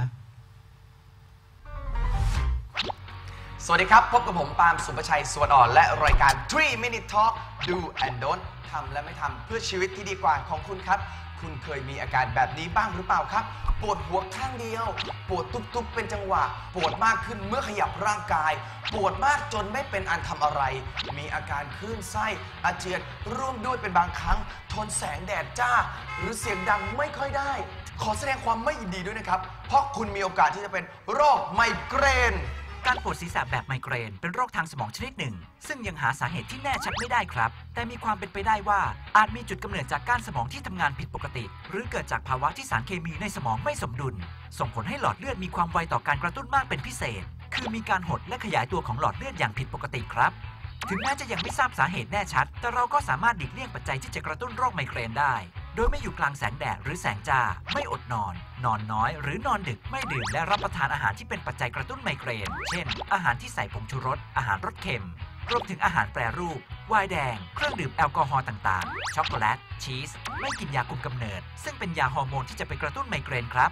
[SPEAKER 10] สวัสดีครับพบกับผมปาล์มสุภชัยสวนอ่อนและรายการ 3 Minute Talk Do and Don't ทำและไม่ทำเพื่อชีวิตที่ดีกว่าของคุณครับคุณเคยมีอาการแบบนี้บ้างหรือเปล่าครับปวดหัวข้างเดียวปวดทุบๆเป็นจังหวะปวดมากขึ้นเมื่อขยับร่างกายปวดมากจนไม่เป็นอันทำอะไรมีอาการคลื่นไส้อาเจียนร่วมด้วยเป็นบางครั้งทนแสงแดดจ้าหรือเสียงดังไม่ค่อยได้ขอแสดงความไม่ยินดีด้วยนะครับเพราะคุณมีโอกาสที่จะเป็นโรคไมเกรน
[SPEAKER 11] การปวดศีรษะแบบไมเกรนเป็นโรคทางสมองชนิดหนึ่งซึ่งยังหาสาเหตุที่แน่ชัดไม่ได้ครับแต่มีความเป็นไปได้ว่าอาจมีจุดกำเนิดจากก้านสมองที่ทำงานผิดปกติหรือเกิดจากภาวะที่สารเคมีในสมองไม่สมดุลส่งผลให้หลอดเลือดมีความไวต่อการกระตุ้นมากเป็นพิเศษคือมีการหดและขยายตัวของหลอดเลือดอย่างผิดปกติครับถึงแม้จะยังไม่ทราบสาเหตุแน่ชัดแต่เราก็สามารถหลีกเลี่ยงปัจจัยที่จะกระตุ้นโรคไมเกรนได้โดยไม่อยู่กลางแสงแดดหรือแสงจ้าไม่อดนอนนอนน้อยหรือนอนดึกไม่ดื่มและรับประทานอาหารที่เป็นปัจจัยกระตุ้นไมเกรนเช่นอาหารที่ใส่ผงชูรสอาหารรสเค็มรวมถึงอาหารแปรรูปไวน์แดงเครื่องดื่มแอลกอฮอล์ต่างๆช็อกโกแลตชีสไม่กินยาคุมกำเนิดซึ่งเป็นยาฮอร์โมนที่จะไปกระตุ้นไมเกรนครับ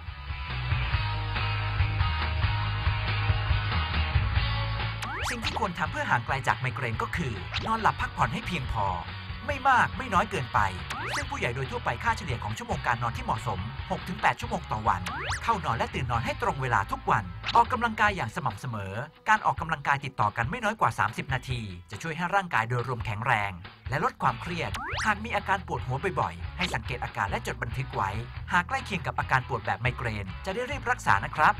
[SPEAKER 11] สิ่งที่ควรทำเพื่อห่างไกลจากไมเกรนก็คือนอนหลับพักผ่อนให้เพียงพอไม่มากไม่น้อยเกินไปซึ่งผู้ใหญ่โดยทั่วไปค่าเฉลี่ยของชั่วโมงการนอนที่เหมาะสม 6-8 ชั่วโมงต่อวันเข้านอนและตื่นนอนให้ตรงเวลาทุกวันออกกำลังกายอย่างสม่ำเสมอการออกกำลังกายติดต่อกันไม่น้อยกว่า30นาทีจะช่วยให้ร่างกายโดยรวมแข็งแรงและลดความเครียดหากมีอาการปวดหัวบ่อยๆให้สังเกตอาการและจดบันทึกไว้หากใกล้เคียงกับอาการปวดแบบไมเกรนจะได้รีบรักษานะครับ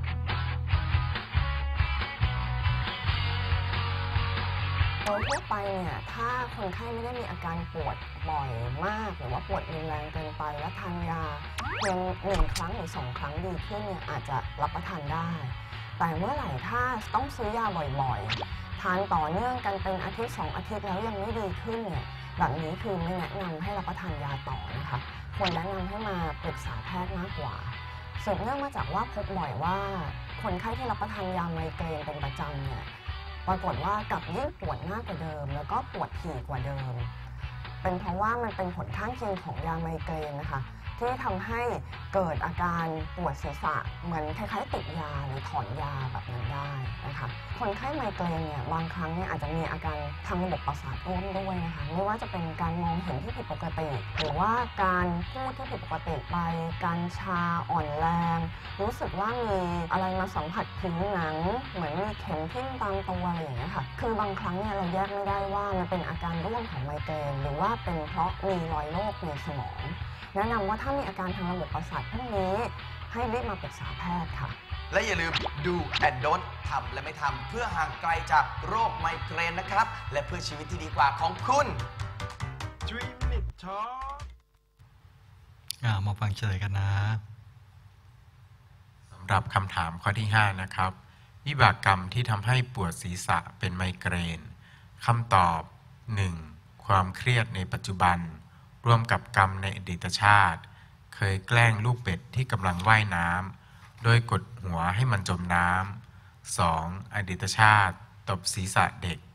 [SPEAKER 12] โดยทั่วไปเนี่ยถ้าคนไข้ไม่ได้มีอาการปวดบ่อยมากหรือว่าปวดรุนแรงเกินไปและทานยาเพียง1 ครั้งหรือ2 ครั้งดีขึ้นเนี่ยอาจจะรับประทานได้แต่เมื่อไหร่ถ้าต้องซื้อยาบ่อยๆทานต่อเนื่องกันเป็นอาทิตย์2 อาทิตย์แล้วยังไม่ดีขึ้นเนี่ยแบบนี้คือไม่แนะนำให้รับประทานยาต่อนะคะควรแนะนำให้มาปรึกษาแพทย์มากกว่าสืบเนื่องมาจากว่าพบบ่อยว่าคนไข้ที่รับประทานยาไมเกรนเป็นประจำเนี่ยปรากฏว่ากลับยิ่งปวดมากกว่าเดิมแล้วก็ปวดถี่กว่าเดิมเป็นเพราะว่ามันเป็นผลข้างเคียงของยาไมเกรนนะคะที่ทำให้เกิดอาการปวดศีรษะเหมือนคล้ายๆติดยาหรือถอนยาแบบนั้นได้นะคะคนไข้ไมเกรนเนี่ยบางครั้งเนี่ยอาจจะมีอาการทางระบบประสาทร่วมด้วยนะคะไม่ว่าจะเป็นการมองเห็นที่ผิดปกติหรือว่าการพูดที่ผิดปกติไปการชาอ่อนแรงรู้สึกว่ามีอะไรมาสัมผัสผิวหนังเหมือนมีเข็มทิ่มตามตัวอะไรอย่างเงี้ยค่ะคือบางครั้งเนี่ยเราแยกไม่ได้ว่ามันเป็นอาการร่วมของไมเกรนหรือว่าเป็นเพราะมีรอยโรคในสมองแนะนำว่าถ้ามีอาการทางระบบประสาทพวกนี้ให้รีบมาปรึกษาแพทย์ค่ะ
[SPEAKER 10] และอย่าลืม Do and Don't ทำและไม่ทำเพื่อห่างไกลจากโรคไมเกรนนะครับและเพื่อชีวิตที่ดีกว่าของคุณ
[SPEAKER 8] 3 Minute Talk
[SPEAKER 1] มาฟังเฉลยกันนะ
[SPEAKER 8] สำหรับคำถามข้อที่5นะครับวิบากกรรมที่ทำให้ปวดศีรษะเป็นไมเกรนคำตอบ 1. ความเครียดในปัจจุบันร่วมกับกรรมในอดีตชาติเคยแกล้งลูกเป็ดที่กำลังว่ายน้ำโดยกดหัวให้มันจมน้ำ 2. อดีตชาติตบศีรษะเด็ก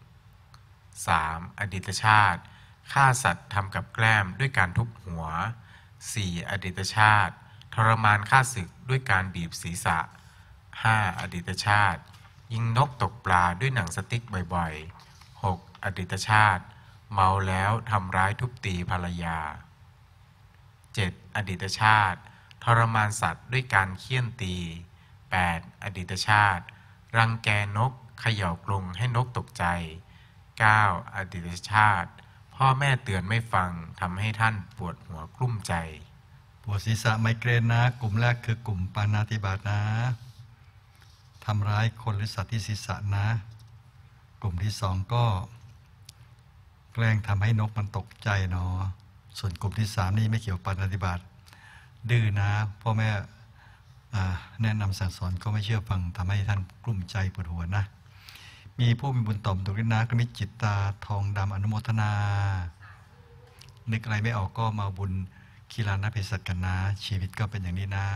[SPEAKER 8] 3. อดีตชาติฆ่าสัตว์ทำกับแกล้มด้วยการทุบหัว 4. อดีตชาติทรมานฆ่าศึกด้วยการบีบศีรษะ 5. อดีตชาติยิงนกตกปลาด้วยหนังสติ๊กบ่อยๆ 6. อดีตชาติเมาแล้วทำร้ายทุบตีภรรยา 7. อดีตชาติทรมานสัตว์ด้วยการเฆี่ยนตี 8. อดีตชาติรังแกนกเขย่ากรงให้นกตกใจ 9. อดีตชาติพ่อแม่เตือนไม่ฟังทำให้ท่านปวดหัวกลุ้มใจ
[SPEAKER 1] ปวดศีรษะไมเกรนนะกลุ่มแรกคือกลุ่มปาณาติบาตนะทำร้ายคนหรือสัตว์ที่ศีรษะนะกลุ่มที่2ก็แกล้งทำให้นกมันตกใจเนาะส่วนกลุ่มที่3นี่ไม่เกี่ยวปาณาติบาตดื้อนะพ่อแม่แนะนำสั่งสอนก็ไม่เชื่อฟังทำให้ท่านกลุ้มใจปวดหัวนะมีผู้มีบุญต่อมตุรินะกมิจิตตาทองดำอนุโมทนานึกอะไรไม่ออกก็มาบุญคีลานเภสัชกันนะชีวิตก็เป็นอย่างนี้นะ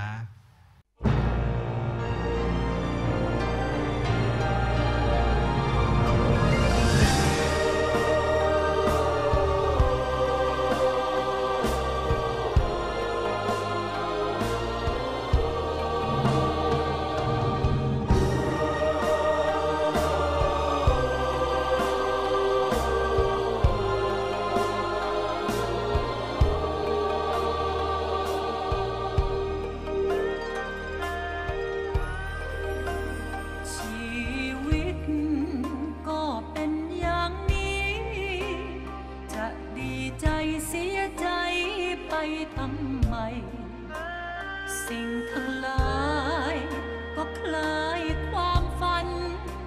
[SPEAKER 13] สิ่งทั้งหลายก็คล้ายความฝัน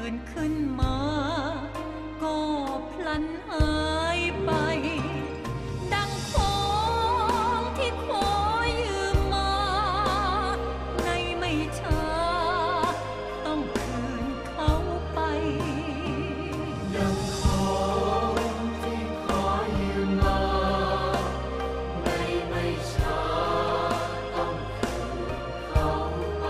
[SPEAKER 13] นขึ้นมาก็พลันหายไปดังของที่ขอยืมมาในไม่ช้าต้องคืนเขาไปดังของที่ขอยืมมาในไม่ช้าต้องคืนเขาไป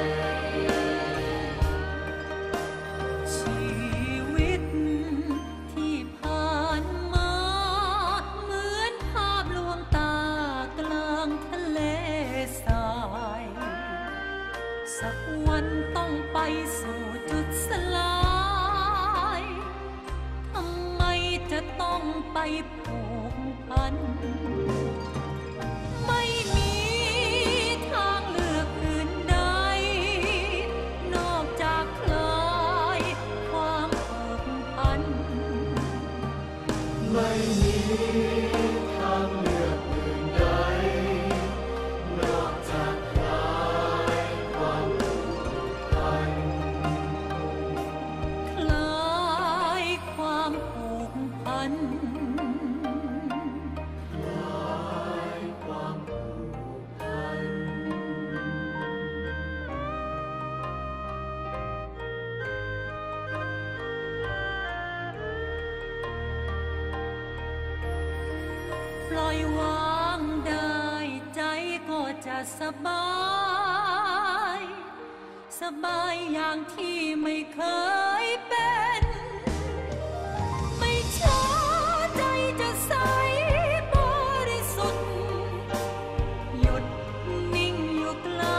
[SPEAKER 13] ชีวิตที่ผ่านมาเหมือนภาพลวงตากลางทะเลทรายสักวันต้องไปสู่จุดสลายทำไมจะต้องไปผูกพันไม่มีทางเลือกอื่นใดนอกจากคลายความผูกพันไม่มีทางเลือกอื่นใดนอกจากคลายความผูกพันคลายความผูกพันคลายความผูกพันปล่อยวางได้ใจก็จะสบายสบายอย่างที่ไม่เคยเป็นไม่ช้าใจจะใสบริสุทธิ์หยุดนิ่งอยู่กล